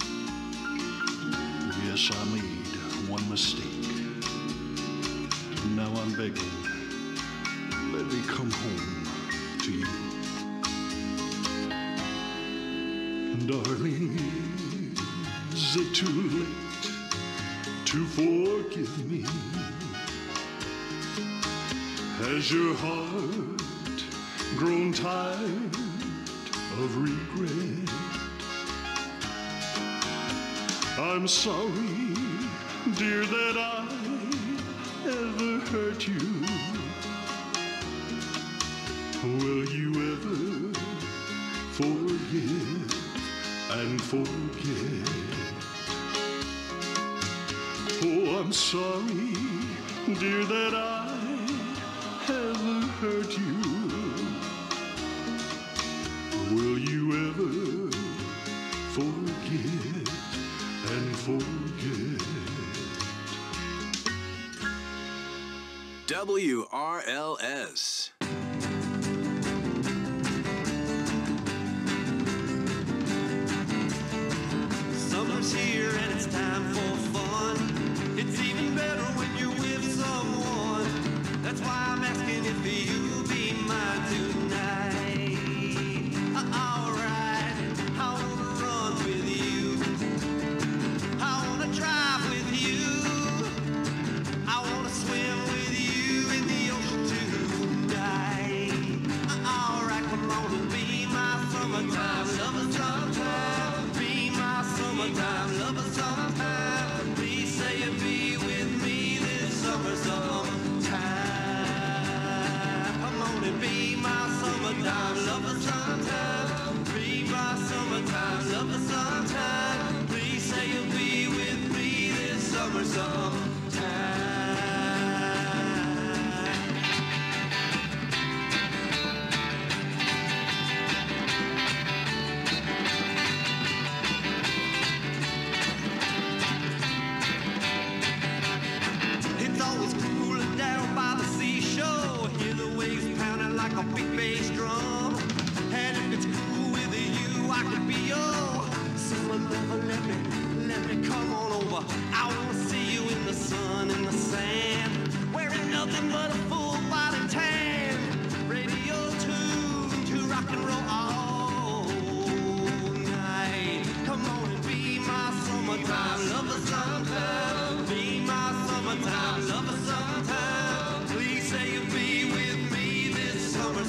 yes, I made one mistake. Now I'm begging, let me come home to you. Darling, is it too late to forgive me? Has your heart grown tired of regret? I'm sorry, dear, that I ever hurt you. Will you ever forgive and forget? Oh, I'm sorry, dear, that I ever hurt you. Will you ever forgive and forget? WRLS. it's time for fun. It's even better when you're with someone. That's why I'm asking if you'll be mine tonight. Alright, I wanna run with you. I wanna drive with you. I wanna swim with you in the ocean tonight. Alright, come on and be my summertime lover sometime. Be my summertime lover sometime. Please say you'll be with me this summer sometime. Come on and be my summertime lover sometime. Be my summertime lover sometime. Please say you'll be with me this summer sometime. It's always cooling down by the seashore. Hear the waves pounding like a big bass drum. And if it's cool with you, I could be your summer lover. Let me come on over. I wanna see you in the sun and the sand, wearing nothing but a full body tan. Radio tuned to rock and roll all night. Come on and be my summertime lover sometime. Be my summertime lover sometime. Please say you'll be with me this summer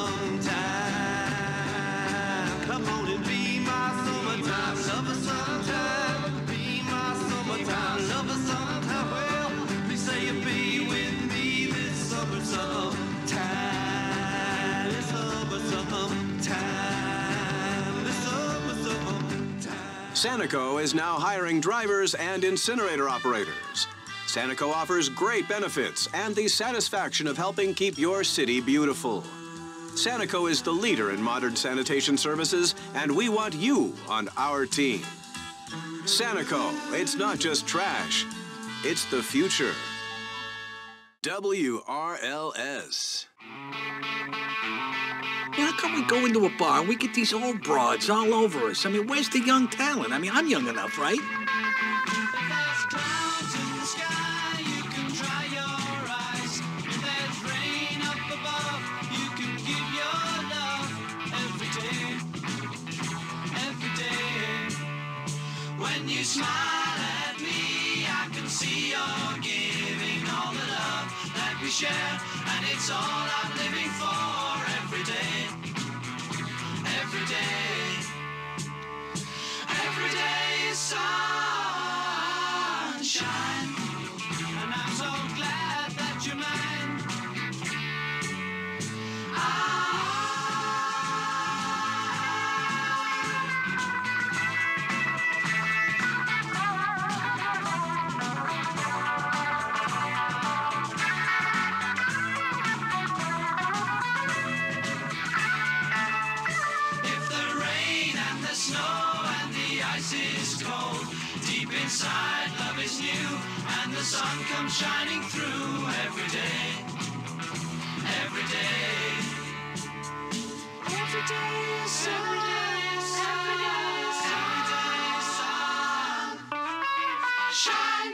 sometime. Come on and be my summertime lover sometime. Be my summertime lover sometime. Well, please say you'll be with me this summer sometime. This summer sometime. This summer sometime. Sanico is now hiring drivers and incinerator operators. Sanico offers great benefits and the satisfaction of helping keep your city beautiful. Sanico is the leader in modern sanitation services, and we want you on our team. Sanico, it's not just trash, it's the future. WRLS. How come we go into a bar and we get these old broads all over us? I mean, where's the young talent? I mean, I'm young enough, right? There's clouds in the sky, you can dry your eyes. If there's rain up above, you can give your love every day, every day. When you smile at me, I can see you're giving all the love that we share, and it's all I'm living for every day, every day. Every day is sunshine, and I'm so glad that you're mine. If the rain and the snow and the ice is cold, deep inside love is new, and the sun comes shining through every day, every day. Every day is sun, every day is sunshine.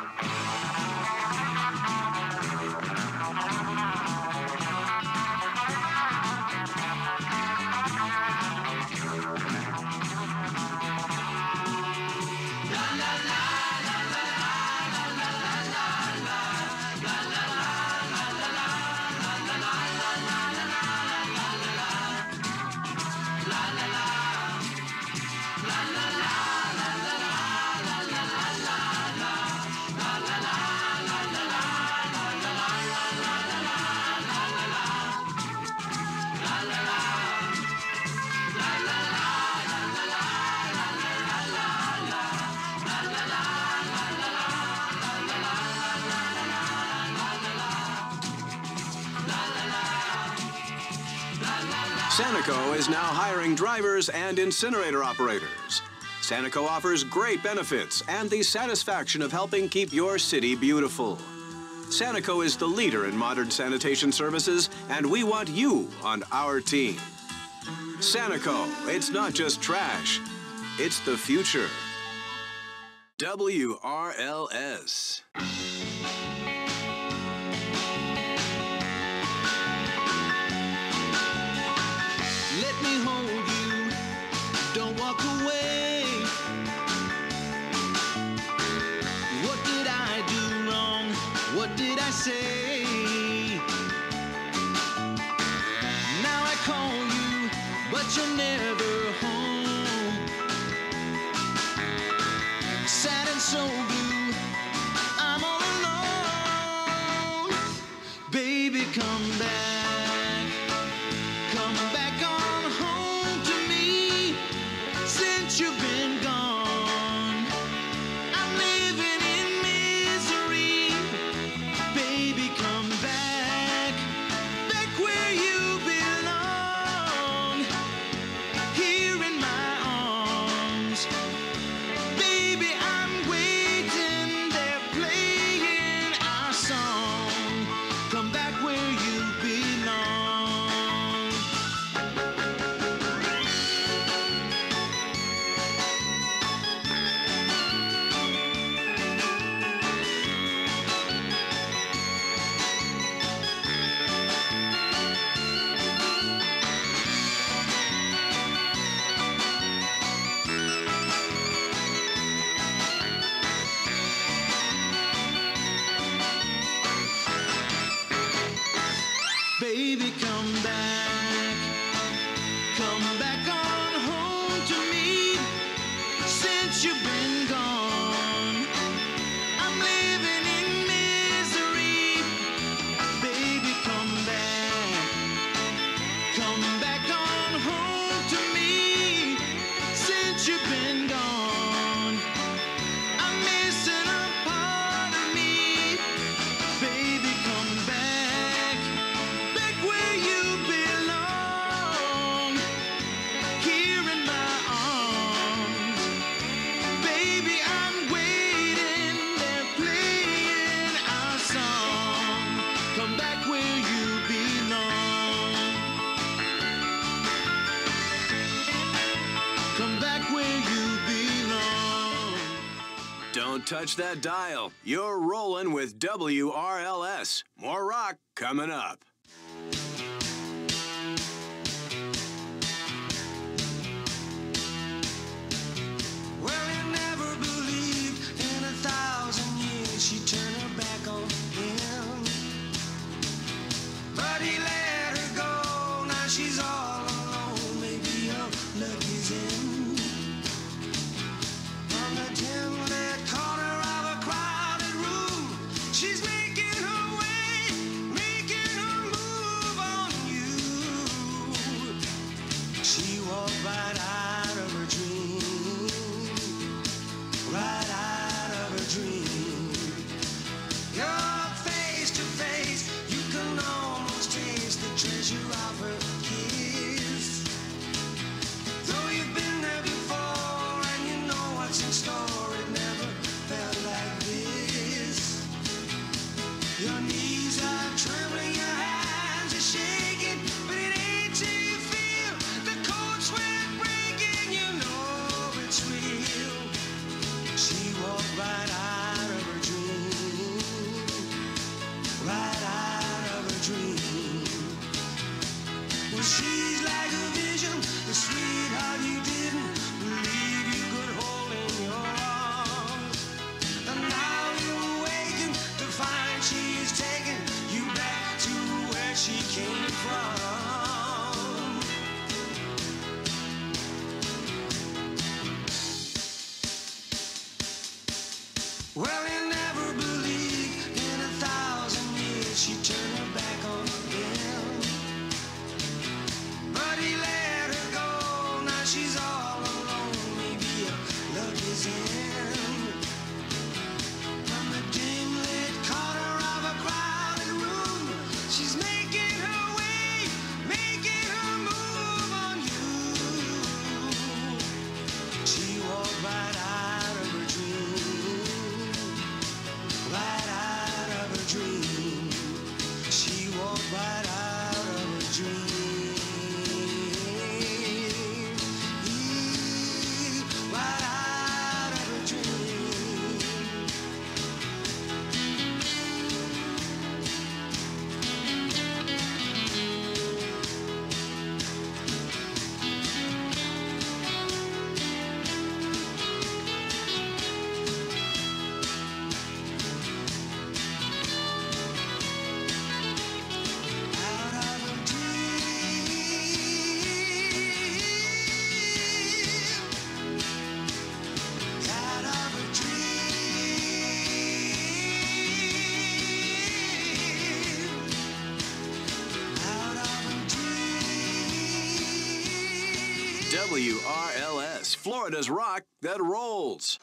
Sanico is now hiring drivers and incinerator operators. Sanico offers great benefits and the satisfaction of helping keep your city beautiful. Sanico is the leader in modern sanitation services, and we want you on our team. Sanico, it's not just trash, it's the future. WRLS. Let me hold you, don't walk away. What did I do wrong? What did I say? Now I call you, but you're never home. Sad and so blue, I'm all alone. Baby, come back. Come back on home to me. Since you've been gone, I'm living in misery. Baby, come back, back where you belong, here in my arms. Baby, I'm waiting, they're playing our song. Come back where you belong. Baby, come back on home to me. Since you've been gone, I'm living in misery. Baby, come back on home to me. Since you've been gone, I'm missing a part of me. Baby, come back where you belong, here in my arms. Baby, I'm waiting, they're playing our song. Come back where you belong. Come back where you belong. Don't touch that dial. You're rolling with WRLS. More rock coming up. Well, you never believed in 1,000 years she'd turn her back on him. But he let her go, now she's all alone. Maybe her luck is in. From the dim-lit corner of a crowded room, she's making her way, making her move on you. She walked right out of her dream, right out of her dream. You're face to face, you can almost taste the treasure of her kiss. Though you've been there before and you know what's in store, it never felt like this. Your knees are trembling, your hands are shaking, but it ain't till you feel the cold sweat breaking, you know it's real. She walked right out of her dream, right out of her dream. Well, she's like a vision, the sweetheart you didn't believe you could hold in your arms. And now you awaken to find she's taken you back to where she came from. Well, you never believed in 1,000 years she'd turn her back on him. But he let her go, now she's all alone. Maybe her luck is in. From the dim-lit corner of a crowded room, she's making her way, making her move on you. She walked right out of her dream, right out of her dream. She walked right out of her dream, right out of her dream. WRLS, Florida's rock that rolls.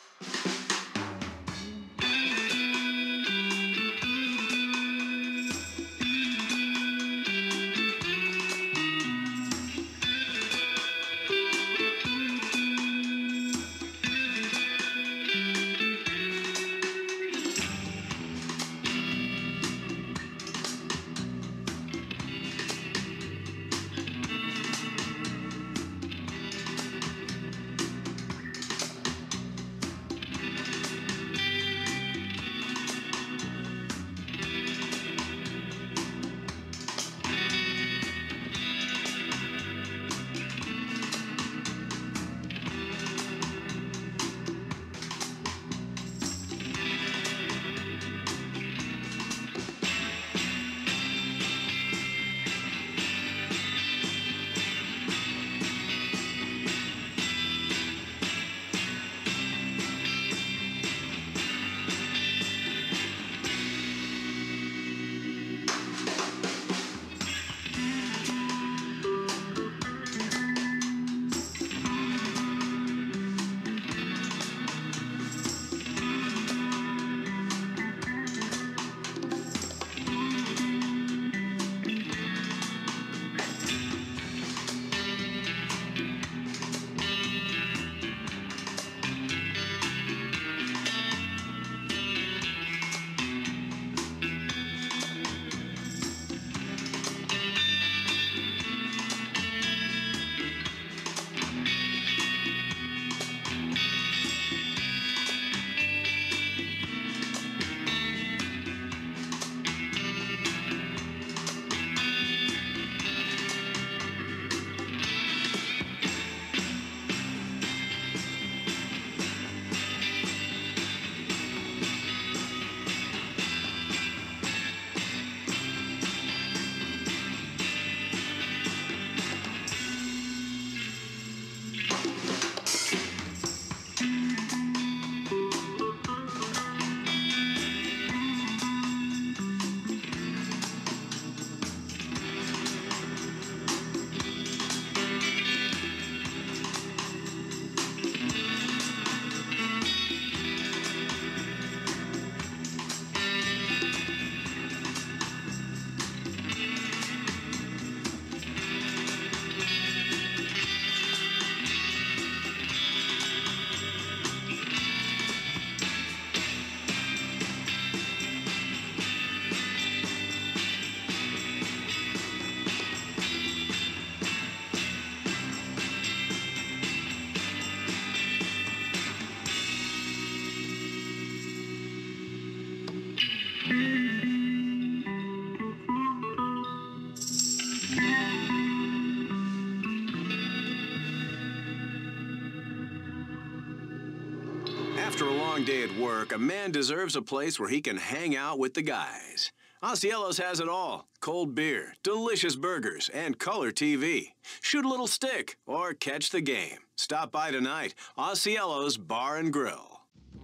After a long day at work, a man deserves a place where he can hang out with the guys. Osceolos has it all. Cold beer, delicious burgers, and color TV. Shoot a little stick or catch the game. Stop by tonight. Osceolos Bar and Grill.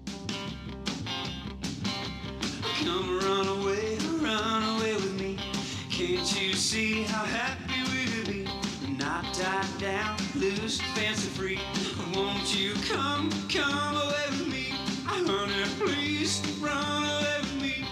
Come run away with me. Can't you see how happy we could be? Not tied down, loose, fancy free. Won't you come away with me? Honey, please run away with me.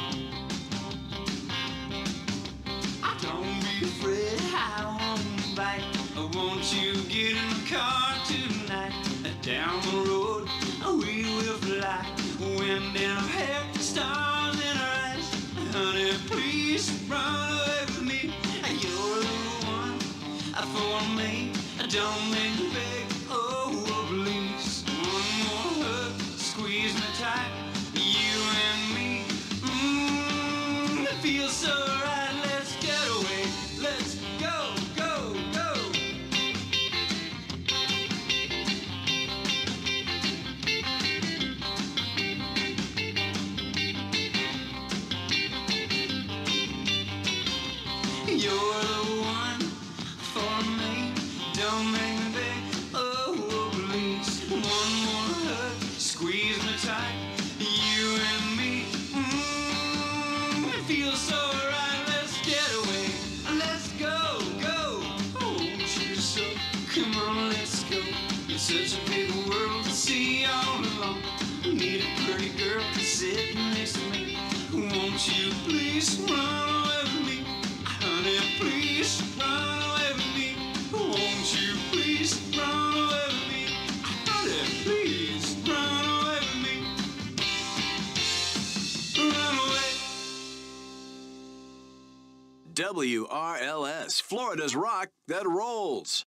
Don't be afraid, I won't bite. Won't you get in the car tonight? Down the road we will fly. Wind in our hair, stars in our eyes. Honey, please run away with me. You're the one for me. Don't make me beg, oh please. One more hug, squeeze me tight. You and me, it feels so right. Let's get away, let's go, go, go. You're the one for me. Don't make me beg, oh please. One more hug, squeeze me tight. You and me, it feels so right. Let's get away, let's go, go. Oh, she's so, come on, let's go. WRLS, Florida's rock that rolls.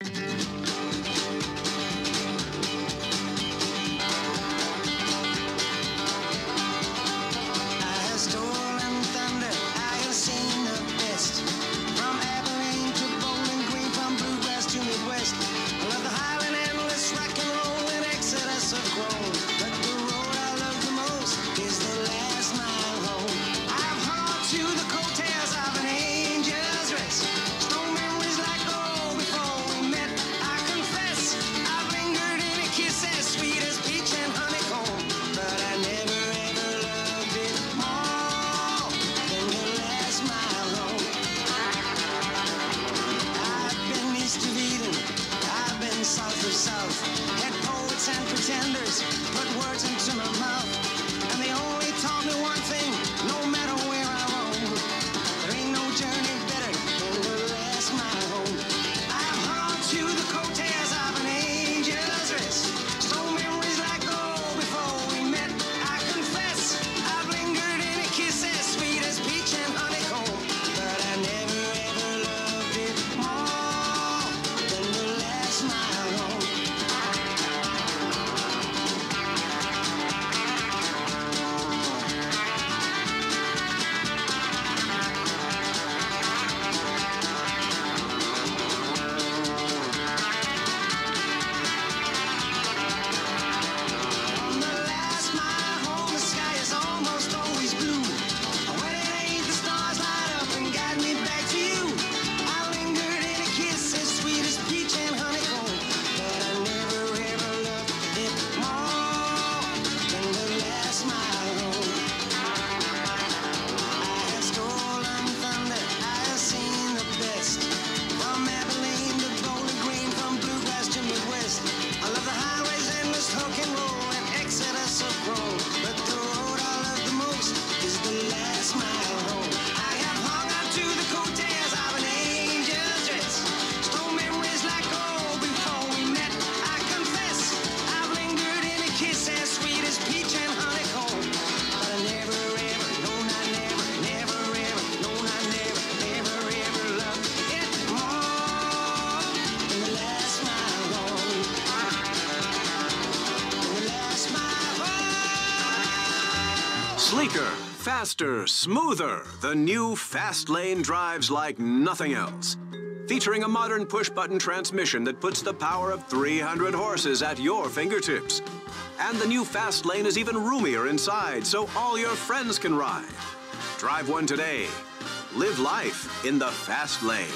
Sleeker, faster, smoother. The new Fast Lane drives like nothing else. Featuring a modern push-button transmission that puts the power of 300 horses at your fingertips. And the new Fast Lane is even roomier inside, so all your friends can ride. Drive one today. Live life in the Fast Lane.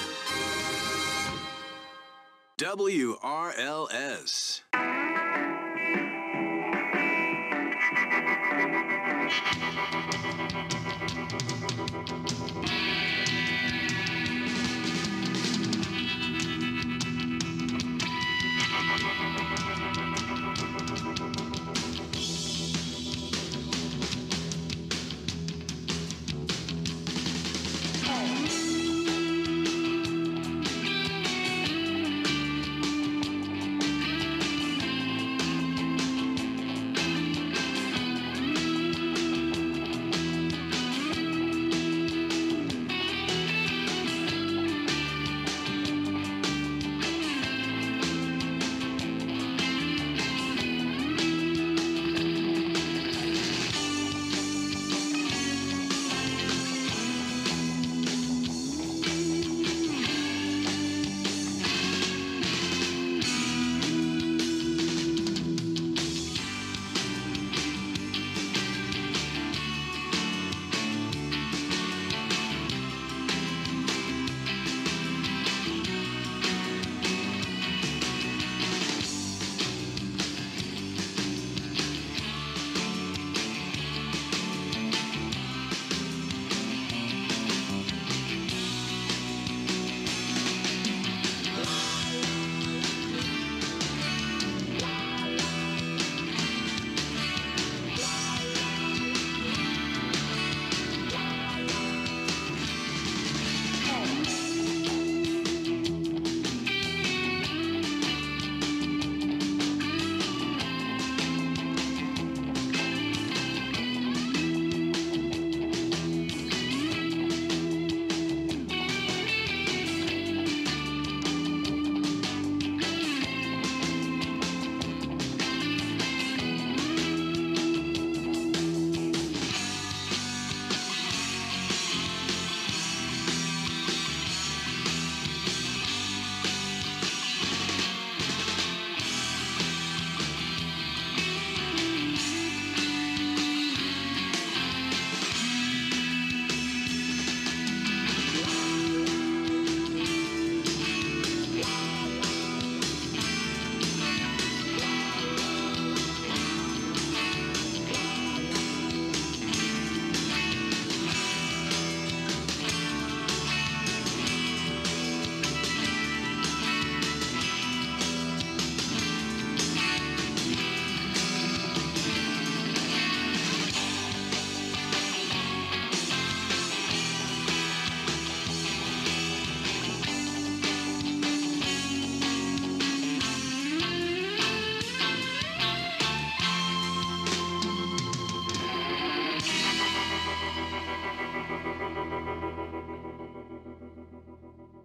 WRLS.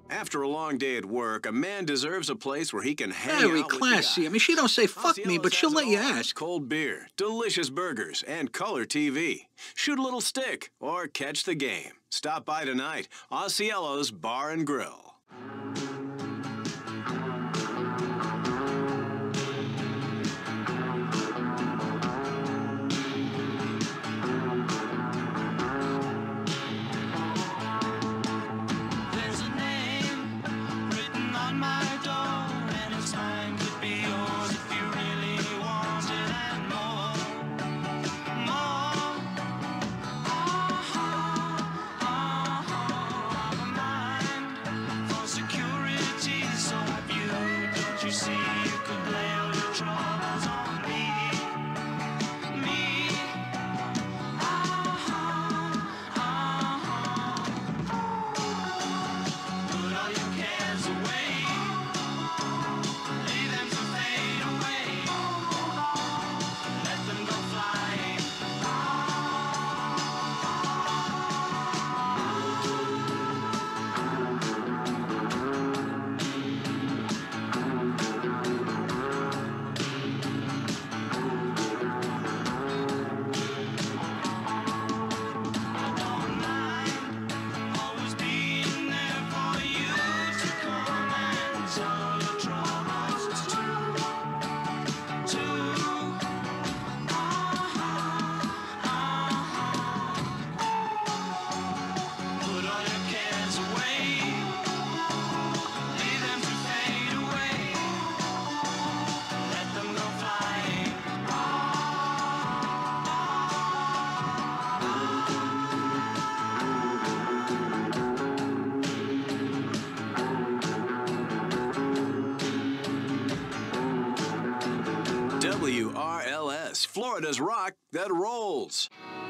After a long day at work, a man deserves a place where he can hang Very out with the classy. guys. I mean, she don't say fuck me, Osceola's but she'll has let it you all. ask. Cold beer, delicious burgers, and color TV. Shoot a little stick or catch the game. Stop by tonight. Osceola's Bar and Grill. There's a name written on my door, and it's mine to be yours if you really want it, and more. Of a mind for security, so have you. Don't you see you could lay all your troubles on me? Put all your cares away, leave them to fade away, let them go flying. I don't mind always being there for you to come and tell your troubles to. Put all your cares away, leave them to fade away, let them go flying. WRLS, Florida's rock that rolls.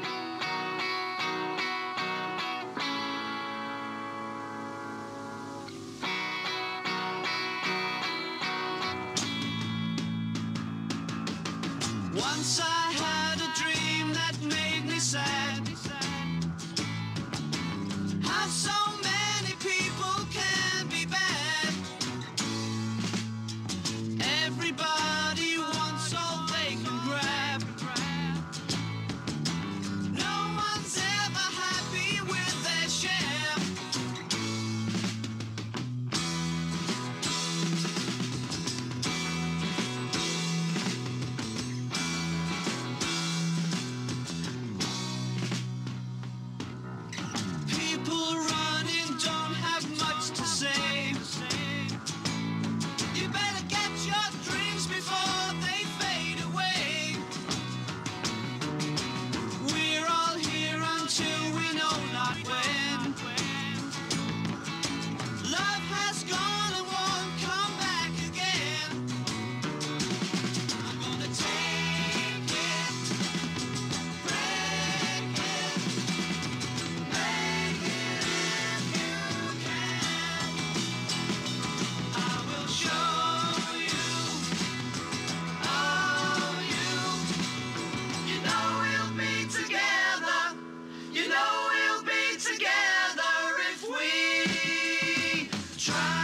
Once I had a dream that made me sad. How so many people can be bad. Everybody wants all they can grab. No one's ever happy with their share. People running don't have much to say. You better get your dreams before they fade away. We're all here until we know not when. Love has gone and won't come back again. I'm gonna take it, break it, make it if you can. I will show you, oh you know we'll be together, you know we'll be together if we try.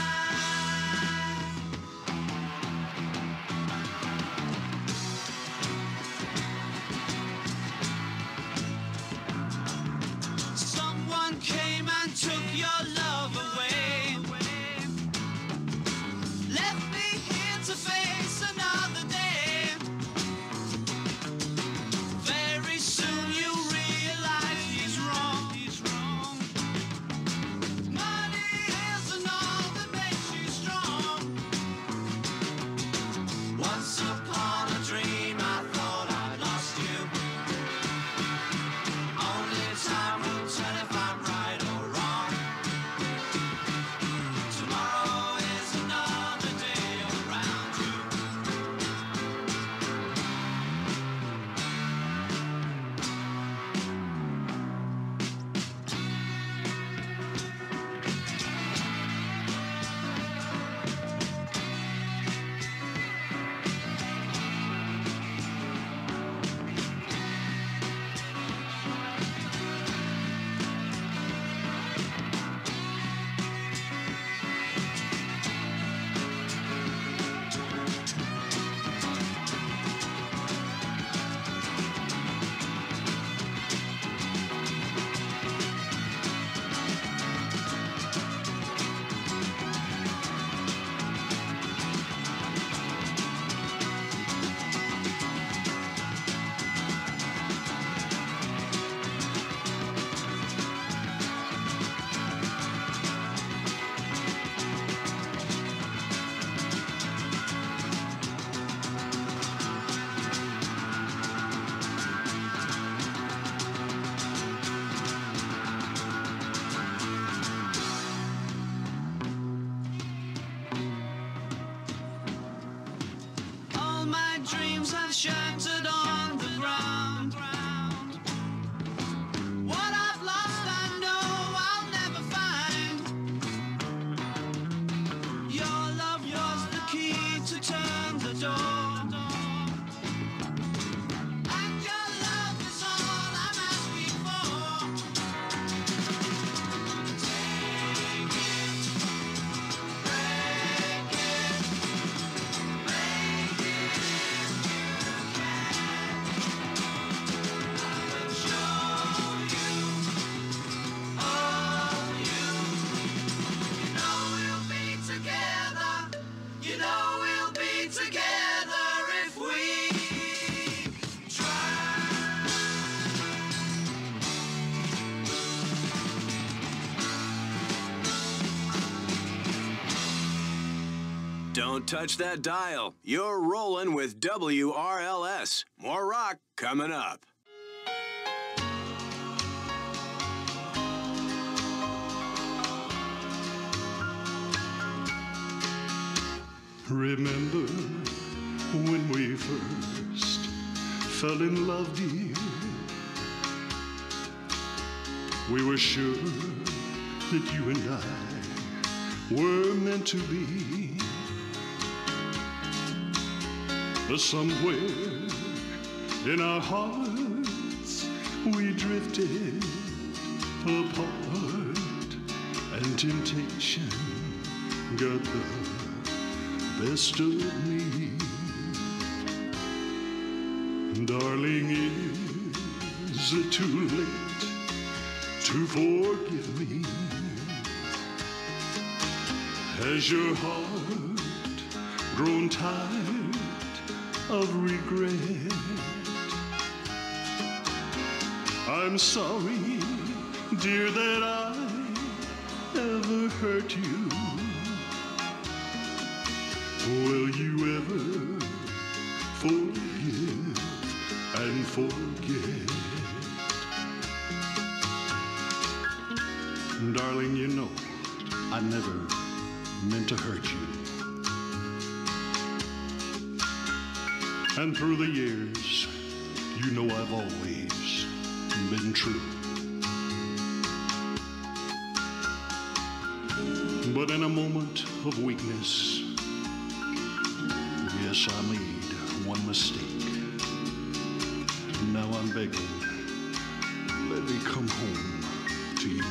Someone came and took your love away, left me here to face another day. Very soon you realize he's wrong. Money isn't all that makes you strong. Once upon a dream I thought I'd lost you. Only time will tell if I'm right or wrong. Don't touch that dial. You're rolling with WRLS. More rock coming up. Remember when we first fell in love, dear? We were sure that you and I were meant to be. But somewhere in our hearts we drifted apart, and temptation got the best of me. Darling, is it too late to forgive me? Has your heart grown tired of regret? I'm sorry, dear, that I ever hurt you. Will you ever forgive and forget? Darling, you know I never meant to hurt you. And through the years, you know I've always been true. But in a moment of weakness, yes, I made one mistake. Now I'm begging, let me come home to you.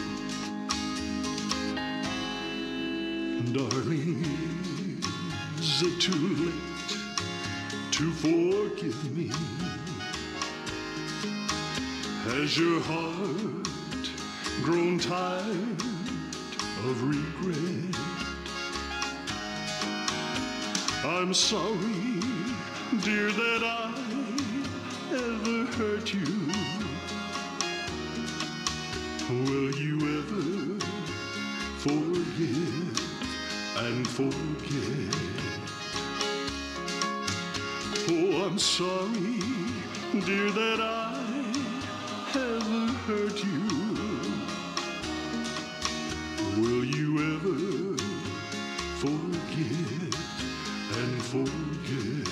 Darling, is it too late to forgive me? Has your heart grown tired of regret? I'm sorry, dear, that I ever hurt you. Will you ever forgive and forget? Oh, I'm sorry, dear, that I ever hurt you. Will you ever forgive and forget?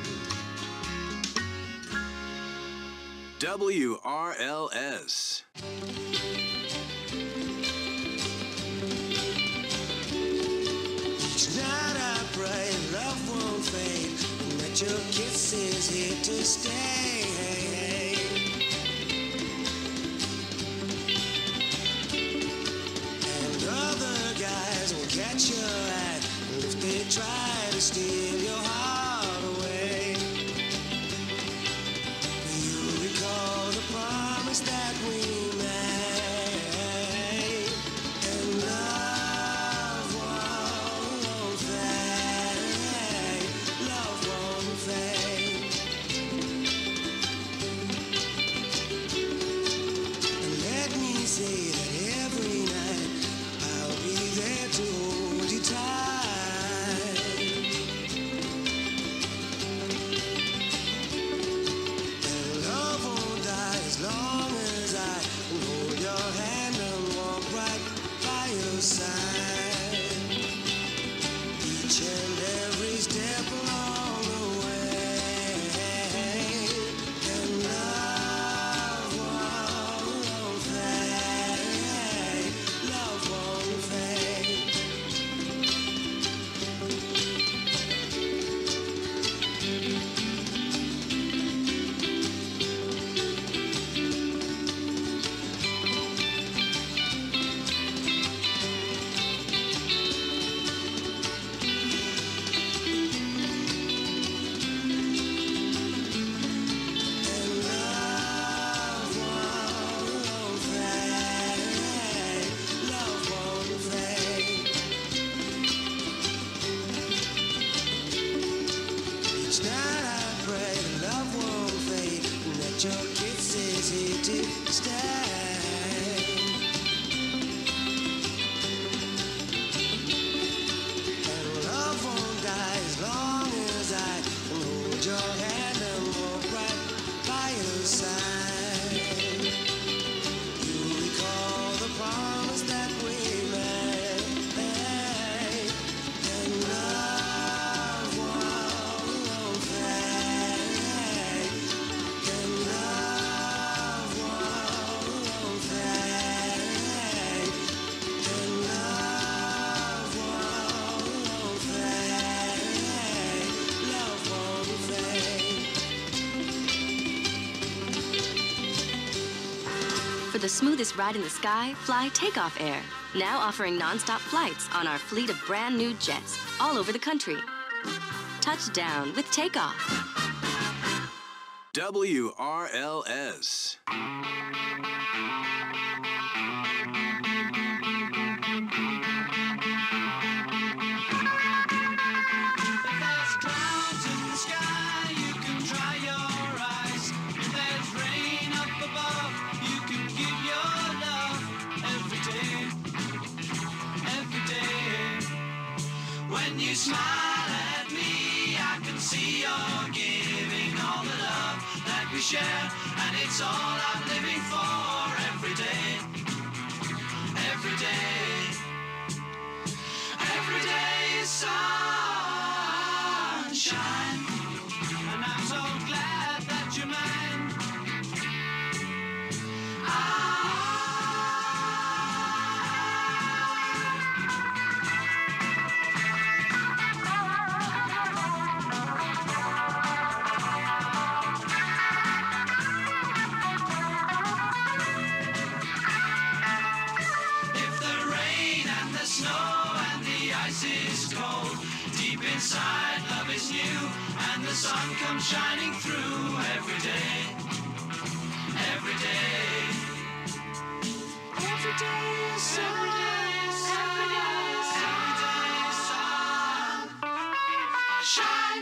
WRLS. Each night I pray love won't fade, and that your kiss is here to stay. And other guys won't catch your eye, and if they try to steal your heart away, you recall the promise that we made, and love won't fade, love won't fade. And let me say that every night I'll be there to hold you tight. And love won't die as long as I can hold your hand and walk right by your side. Each and every step along the way. And love won't fade, love won't fade. For the smoothest ride in the sky, fly Takeoff Air. Now offering nonstop flights on our fleet of brand new jets all over the country. Touchdown with Takeoff. WRLS. When you smile at me, I can see you're giving all the love that we share, and it's all I'm living for every day, every day. Every day is sunshine, and I'm so glad that you're mine. Inside, love is new, and the sun comes shining through every day, every day. Every day is every day is every day is sunshine.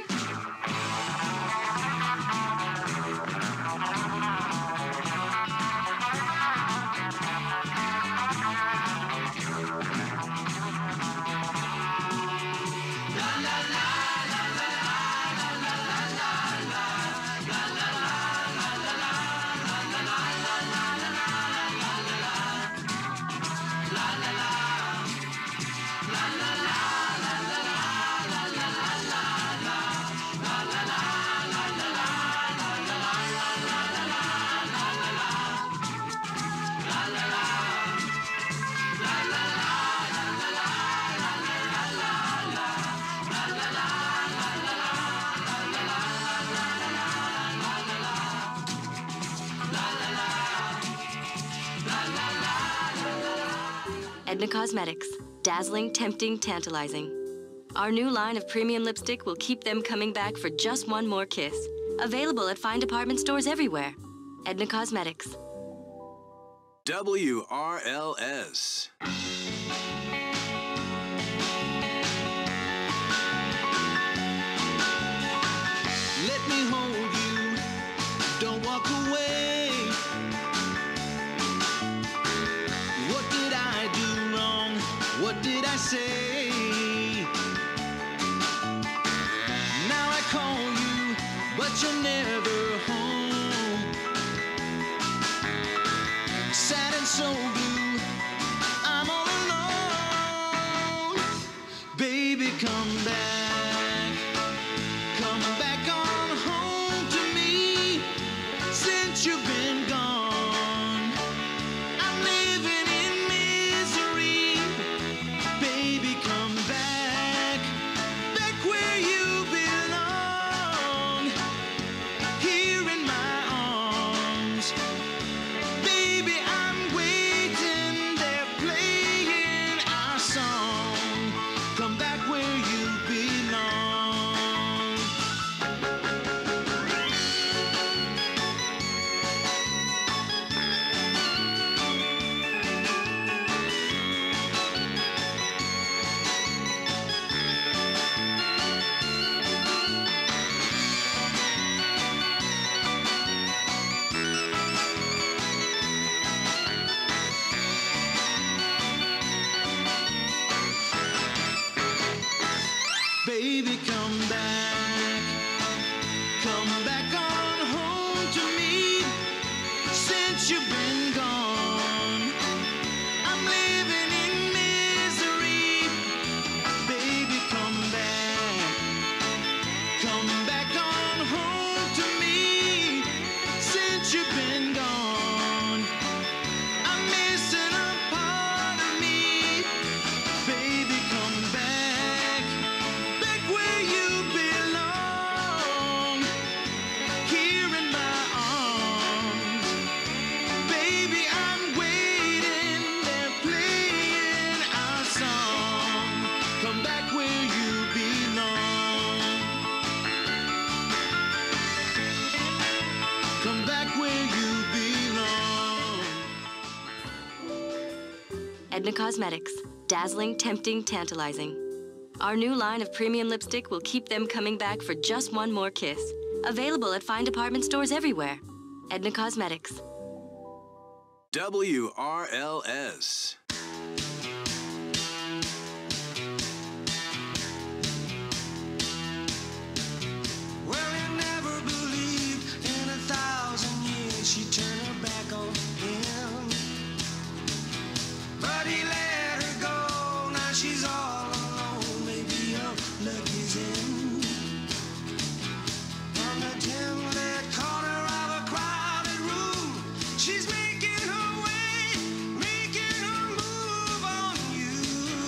Edna Cosmetics. Dazzling, tempting, tantalizing. Our new line of premium lipstick will keep them coming back for just one more kiss. Available at fine department stores everywhere. Edna Cosmetics. WRLS. Let me hold you, don't walk away. What did I do wrong? What did I say? Now I call you, but you're never home. Sad and so blue, I'm all alone. Baby, come back. Come back on home to me. Since you've been gone, I'm living in misery. Baby, come Edna Cosmetics. Dazzling, tempting, tantalizing. Our new line of premium lipstick will keep them coming back for just one more kiss. Available at fine department stores everywhere. Edna Cosmetics. WRLS. Well, you never believed in 1,000 years she'd turn her back on him. But he let her go, now she's all alone. Maybe your luck is in. From the dim-lit corner of a crowded room, she's making her way, making her move on you.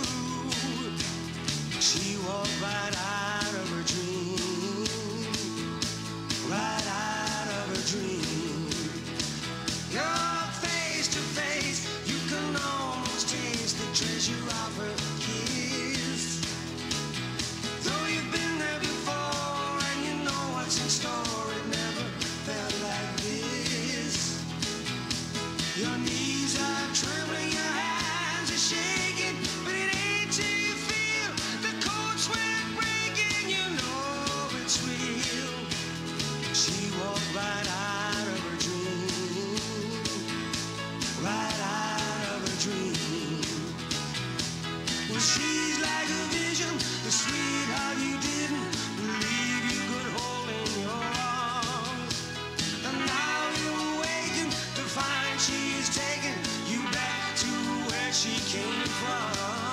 She walked right out of her dream, right out of her dream. You're face to face, you can almost taste the treasure of her kiss. Though you've been there before and you know what's in store, it never felt like this. Your knees are trembling, your hands are shaking, but it ain't till you feel the cold sweat breaking, you know it's real. She walked right out of her dream, right out of her dream. Well, she's like a vision, the sweetheart you didn't believe you could hold in your arms. And now you awaken to find she's taken you back to where she came from.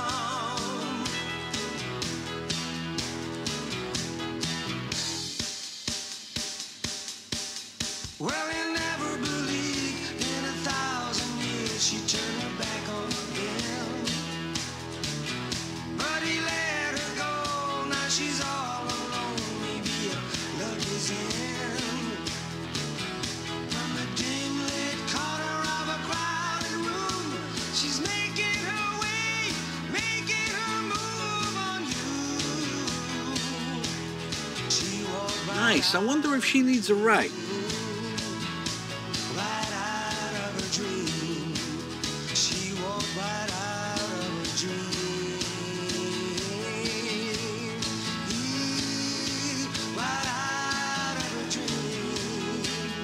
Well, you never believed in 1,000 years she'd turn her back on him. But he let her go, now she's all alone. Maybe your luck is in. From the dim-lit corner of a crowded room, she's making her way, making her move on you. She walked right Nice. I wonder if she needs a ride. right out of her dream. She walked right out of her dream. Right out of her dream.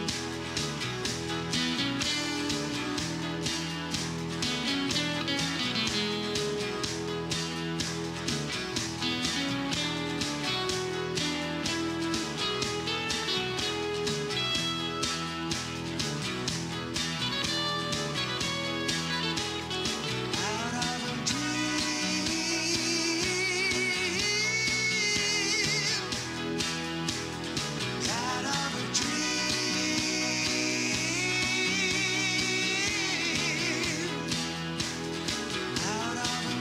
Out of her dream. Out of her dream. Out of her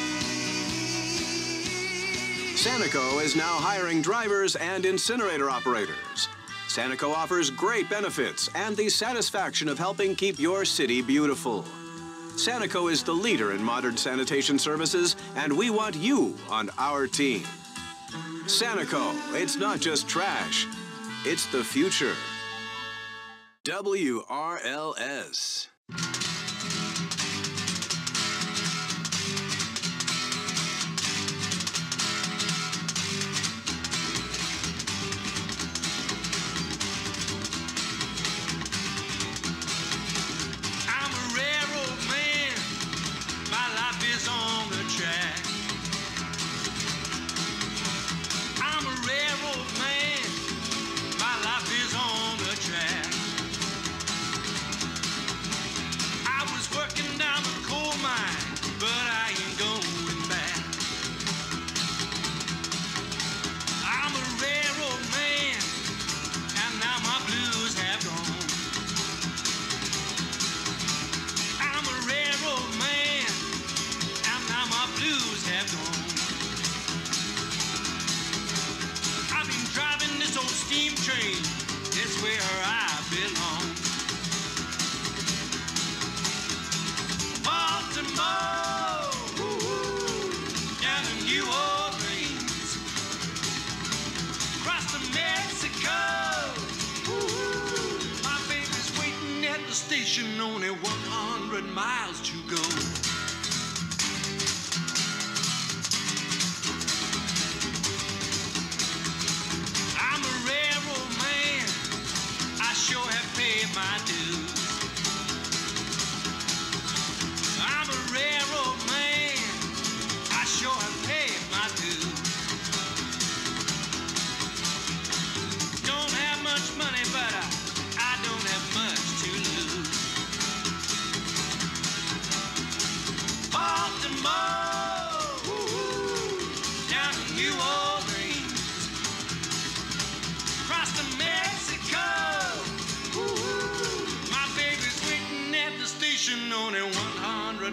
dream. Sanico is now hiring drivers and incinerator operators. Sanico offers great benefits and the satisfaction of helping keep your city beautiful. Sanico is the leader in modern sanitation services, and we want you on our team. Sanico, it's not just trash, it's the future. WRLS. I'm a railroad man, my life is on the track. I'm a railroad man, my life is on the track. I was working down the coal mine, but I ain't going back. I'm a railroad man, and now my blues have gone. I'm a railroad man, and now my blues have gone. I've been driving this old steam train, it's where I belong. Baltimore, down to New Orleans, across to Mexico. My baby's waiting at the station, only 100 miles to go.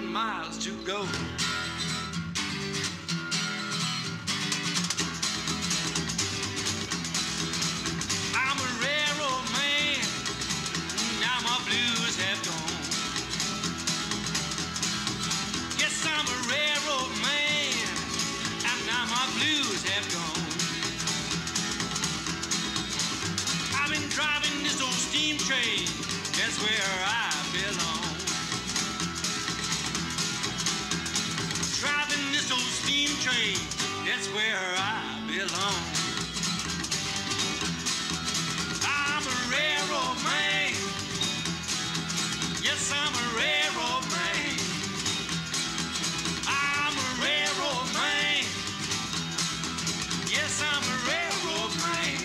miles to go. I'm a railroad man, now my blues have gone. Yes, I'm a railroad man, and now my blues have gone. I've been driving this old steam train, that's where I belong. Driving this old steam train, that's where I belong. I'm a railroad man. Yes, I'm a railroad man. I'm a railroad man. Yes, I'm a railroad man.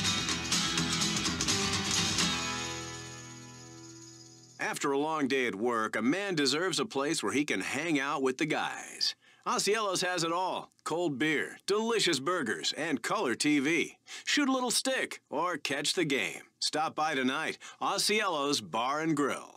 After a long day at work, a man deserves a place where he can hang out with the guys. Osceolos has it all. Cold beer, delicious burgers, and color TV. Shoot a little stick or catch the game. Stop by tonight. Osceolos Bar and Grill.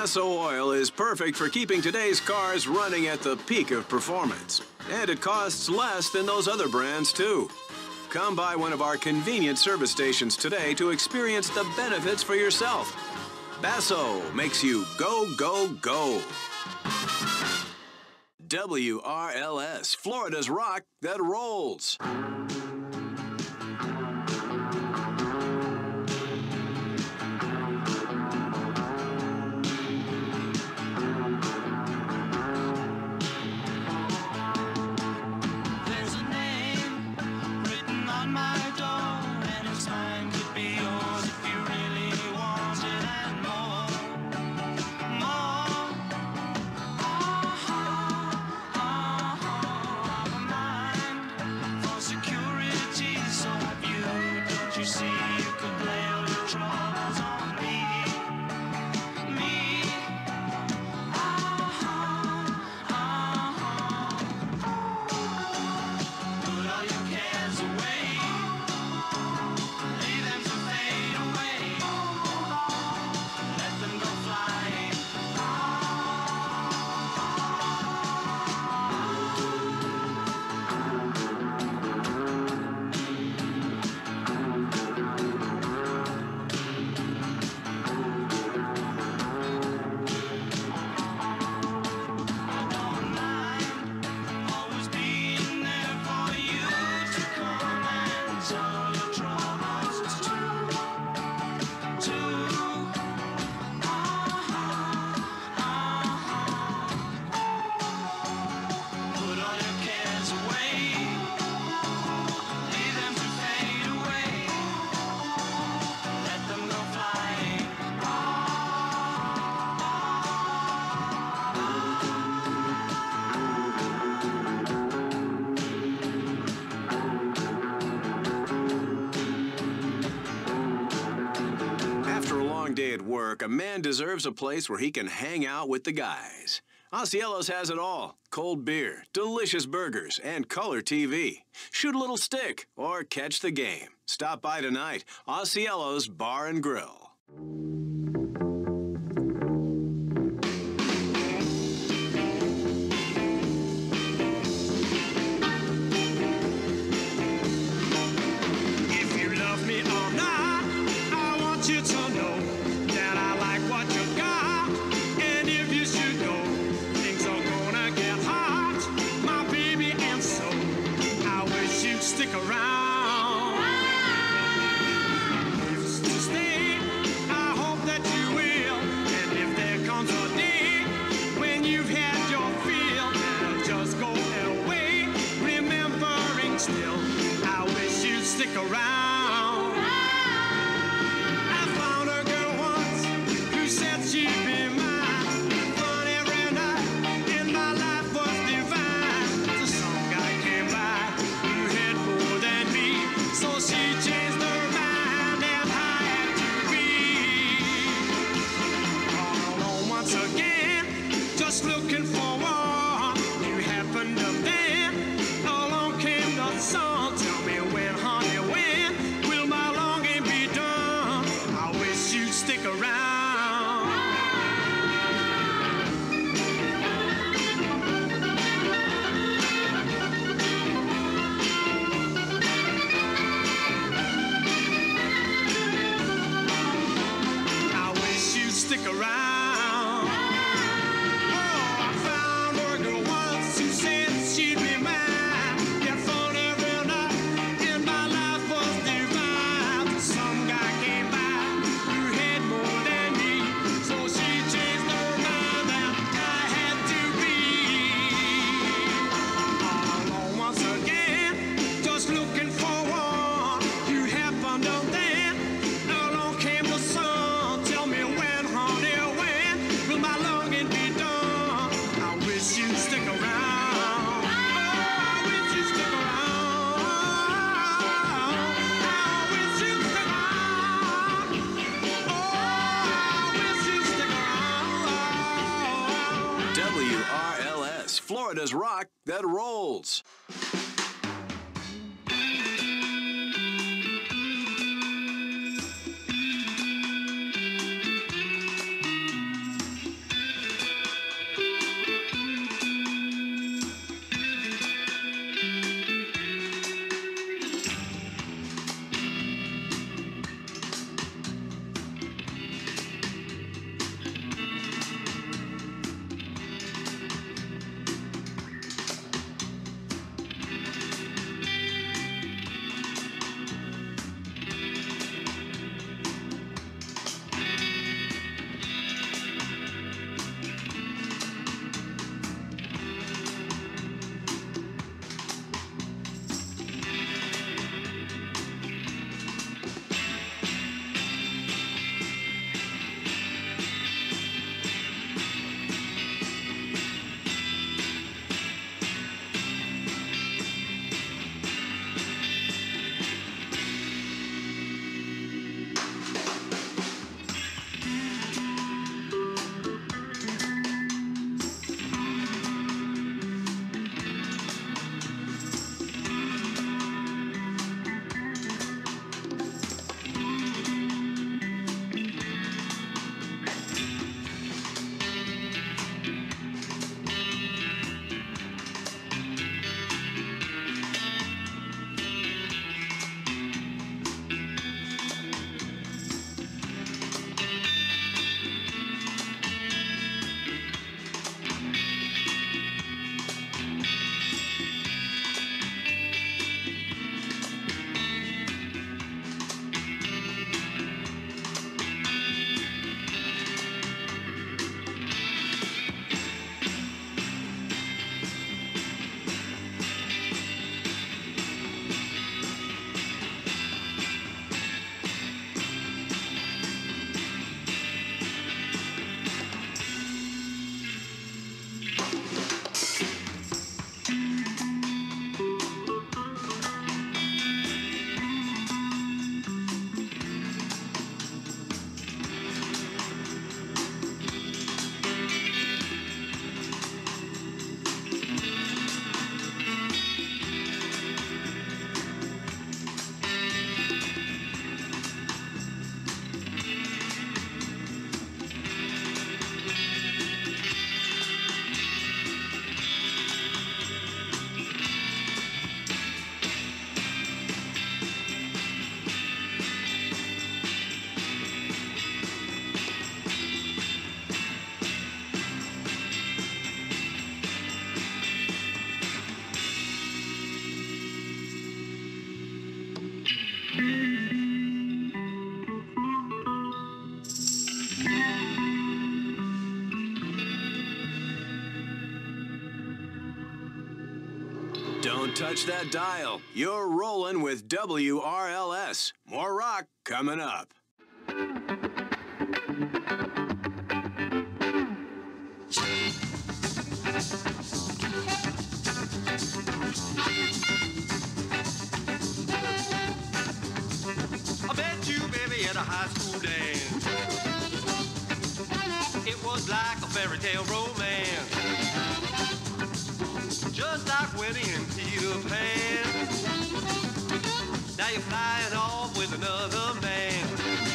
Basso oil is perfect for keeping today's cars running at the peak of performance. And it costs less than those other brands, too. Come by one of our convenient service stations today to experience the benefits for yourself. Basso makes you go, go, go. WRLS, Florida's rock that rolls. There's a name written on my door, and it's mine to be yours if you really want it and more. I've a mind for security, so have you. Don't you see you could lay all your troubles on me? Put all your cares away, leave them to fade away, let them go flying. I don't mind always being there for you to come and tell your troubles to. Put all your cares away, leave them to fade away, let them go flying. After a long day at work, a man deserves a place where he can hang out with the guys. Osceolos has it all. Cold beer, delicious burgers, and color TV. Shoot a little stick or catch the game. Stop by tonight. Osceolos Bar and Grill. If you love me or not, I want you to know that I like what you got. And if you should know, things are gonna get hot, my baby, and so I wish you'd stick around. If you stay, I hope that you will. And if there comes a day when you've had your fill, then just go away, remembering still, I wish you'd stick around. I found a girl once who said she'd be mine. Fun every night, and my life was divine. So some guy came by who had more than me, so she changed her mind, and I had to be all alone once again, just looking for one. You happened up then, along came the sun. Tell me when, honey, when will my longing be done? I wish you'd stick around. I wish you'd stick around. Oh, I found a girl once who said she'd be mine. Get fun every night, and my life was divine. Some guy came by who had more than me, so she changed her mind, and I had to be all alone once again, just looking for one. You happened up then, along came the sun. Tell me when, honey, when will my longing be done? I wish you'd stick around. Oh, I wish you'd stick around. I wish you'd stick around. Oh, I wish you'd stick around. WRLS, Florida's rock that rolls. Don't touch that dial. You're rolling with WRLS. More rock coming up. I met you, baby, at a high school dance. It was like a fairy tale romance, just like Winnie and Peter Pan. Now you're flying off with another man,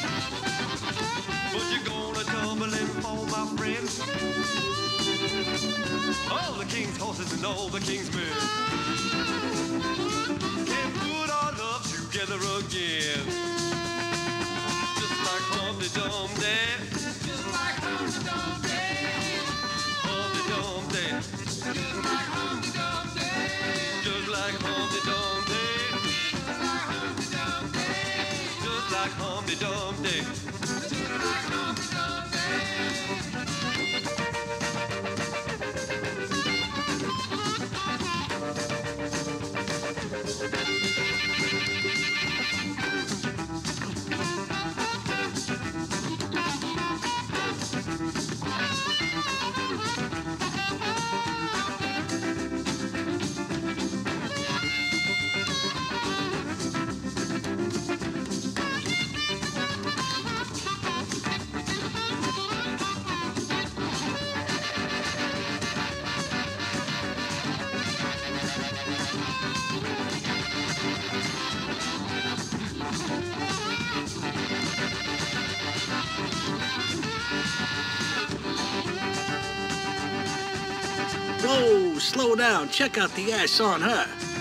but you're gonna tumble and fall, my friend. All the king's horses and all the king's men can put our love together again. Just like Humpty Dumpty, just like Humpty Dumpty, Humpty Dumpty, just like Humpty Dumpty, just like Humpty Dumpty, just like Humpty Dumpty, just like Humpty Dumpty. Whoa, slow down. Check out the ass on her.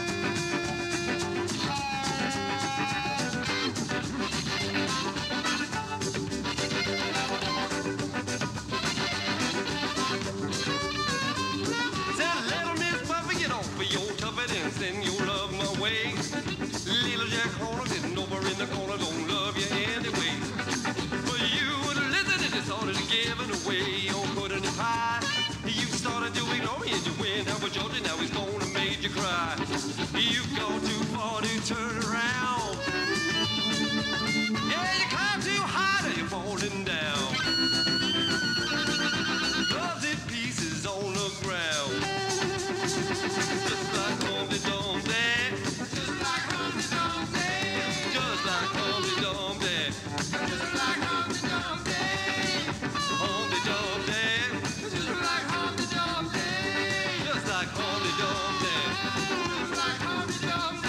Said, little Miss Puffy, get off of your tuffet and send your love my way. Little Jack Horner sitting over in the corner don't love you anyway. But you would listen and you started giving away your pudding and pie. You started to ignore me and you went out with Georgie, now he's gonna make you cry. You've gone too far to turn around. Yeah, you climbed too high, now you're falling down. Love's in pieces on the ground. Just like Humpty Dumpty, just like Humpty Dumpty, just like Humpty Dumpty, just like Humpty Dumpty, Humpty Dumpty, just like Humpty Dumpty, just like Humpty Dumpty, just like Humpty Dumpty.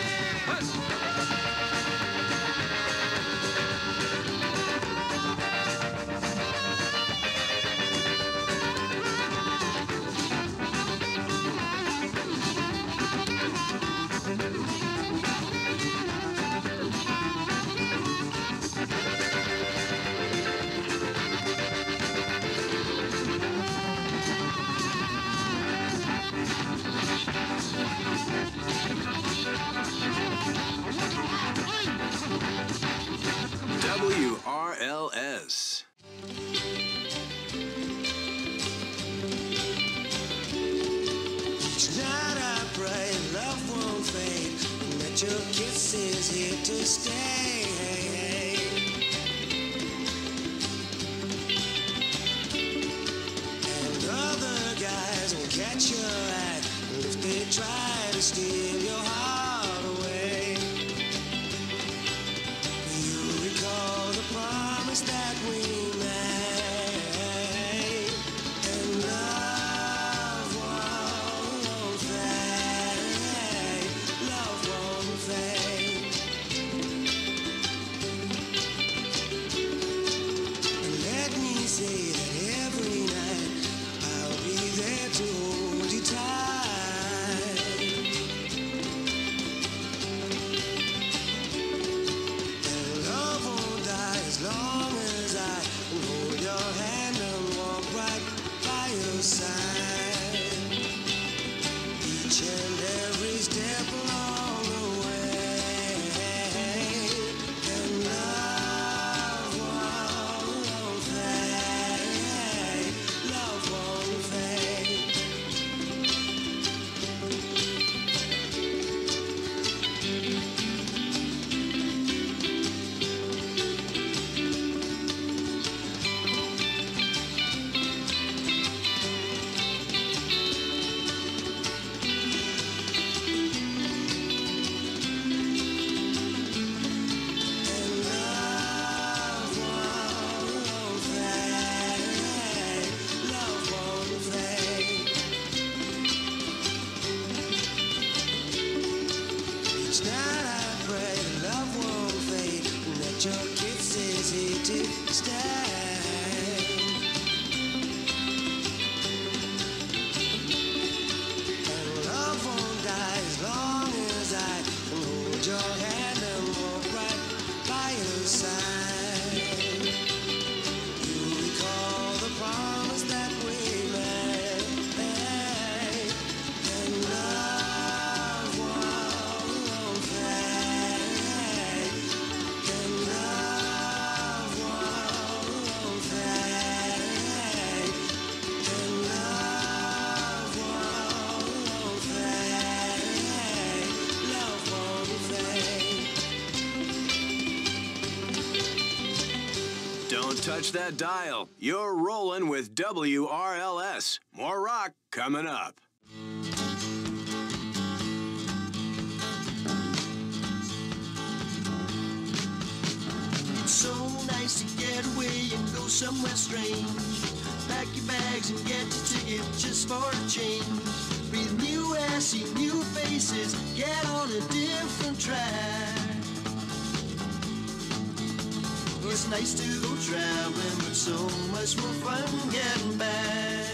WRLS. Tonight I pray love won't fade, and that your kiss is here to stay. And other guys won't catch your eye if they try to steal your heart away. You recall the promise that we made, and love won't fade, love won't fade. And let me say that every night I'll be there to hold you tight. hesitate to stand. And love won't die as long as I can hold your hand and walk right by your side. You recall the promise that we made, and love won't fade, and love won't fade, and love won't fade, love won't fade. Don't touch that dial. You're rolling with WRLS. More rock coming up. It's so nice to get away and go somewhere strange. Pack your bags and get your ticket just for a change. Breathe new air, see new faces, get on a different track. It's nice to go traveling, but so much more fun getting back.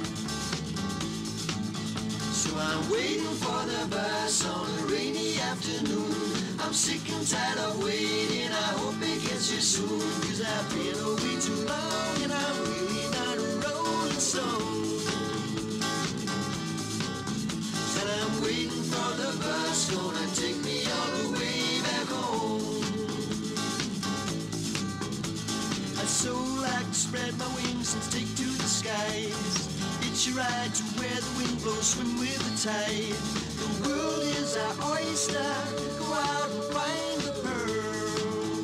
So I'm waiting for the bus on a rainy afternoon. I'm sick and tired of waiting, I hope it gets here soon. Cause I've been away too long and I'm really not a rolling stone. And I'm waiting for the bus, gonna take me all the way back home. I'd so like to spread my wings and take to the skies. Hitch a ride to where the wind blows, swim with the tide. The world is our oyster, go out and find the pearl.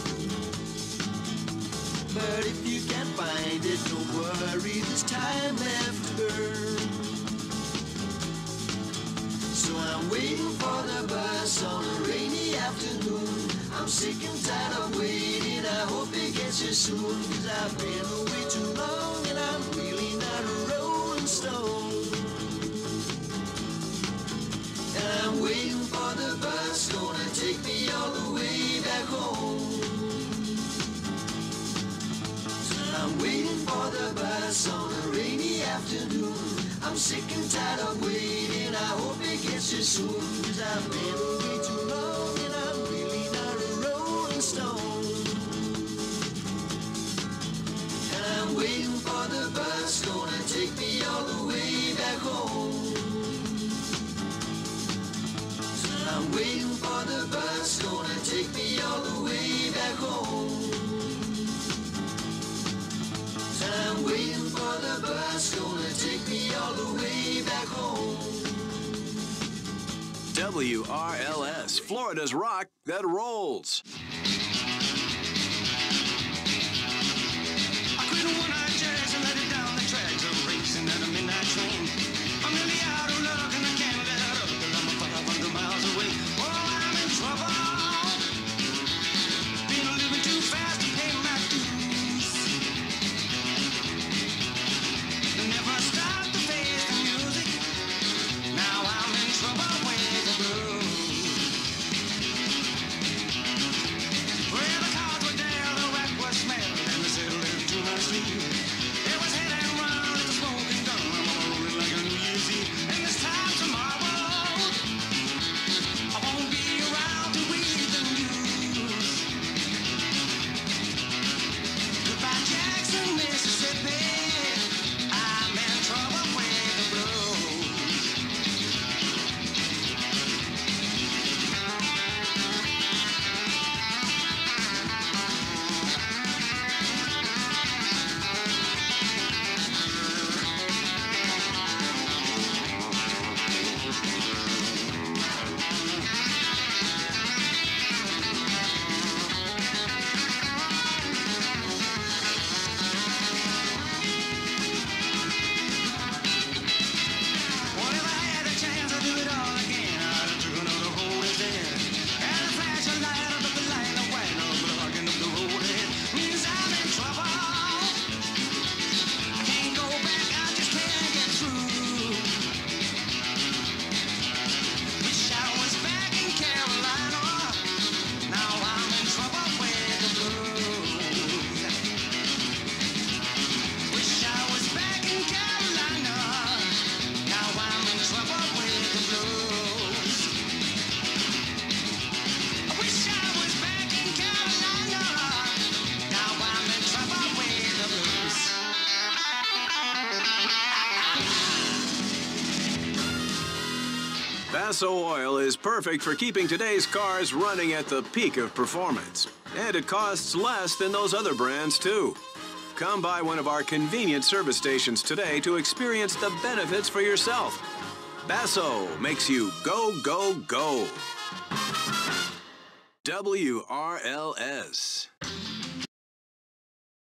But if you can't find it, don't worry, there's time left to burn. So I'm waiting for the bus on a rainy afternoon. I'm sick and tired of waiting, I hope it gets here soon. Cause I've been away too long and I'm really not a rolling stone. And I'm waiting for the bus, gonna take me all the way back home. So I'm waiting for the bus on a rainy afternoon. I'm sick and tired of waiting, I hope it gets here soon. Cause I've been away too long and I'm really not a rolling stone. And I'm waiting for the bus, gonna take me all the way back home. So I'm waiting for the bus, gonna take me all the way back home. So I'm waiting for the bus, gonna take me all the way back home. WRLS, Florida's rock that rolls. I quit a one-eyed jazz and let it down the tracks. I'm racing at a midnight train. I'm nearly out of luck and I can't let up till I'm 500 miles away. Oh, I'm in trouble. Been living too fast to pay my dues. Never stop to face the music. Now I'm in trouble with the blues. Basso oil is perfect for keeping today's cars running at the peak of performance. And it costs less than those other brands, too. Come by one of our convenient service stations today to experience the benefits for yourself. Basso makes you go, go, go. WRLS.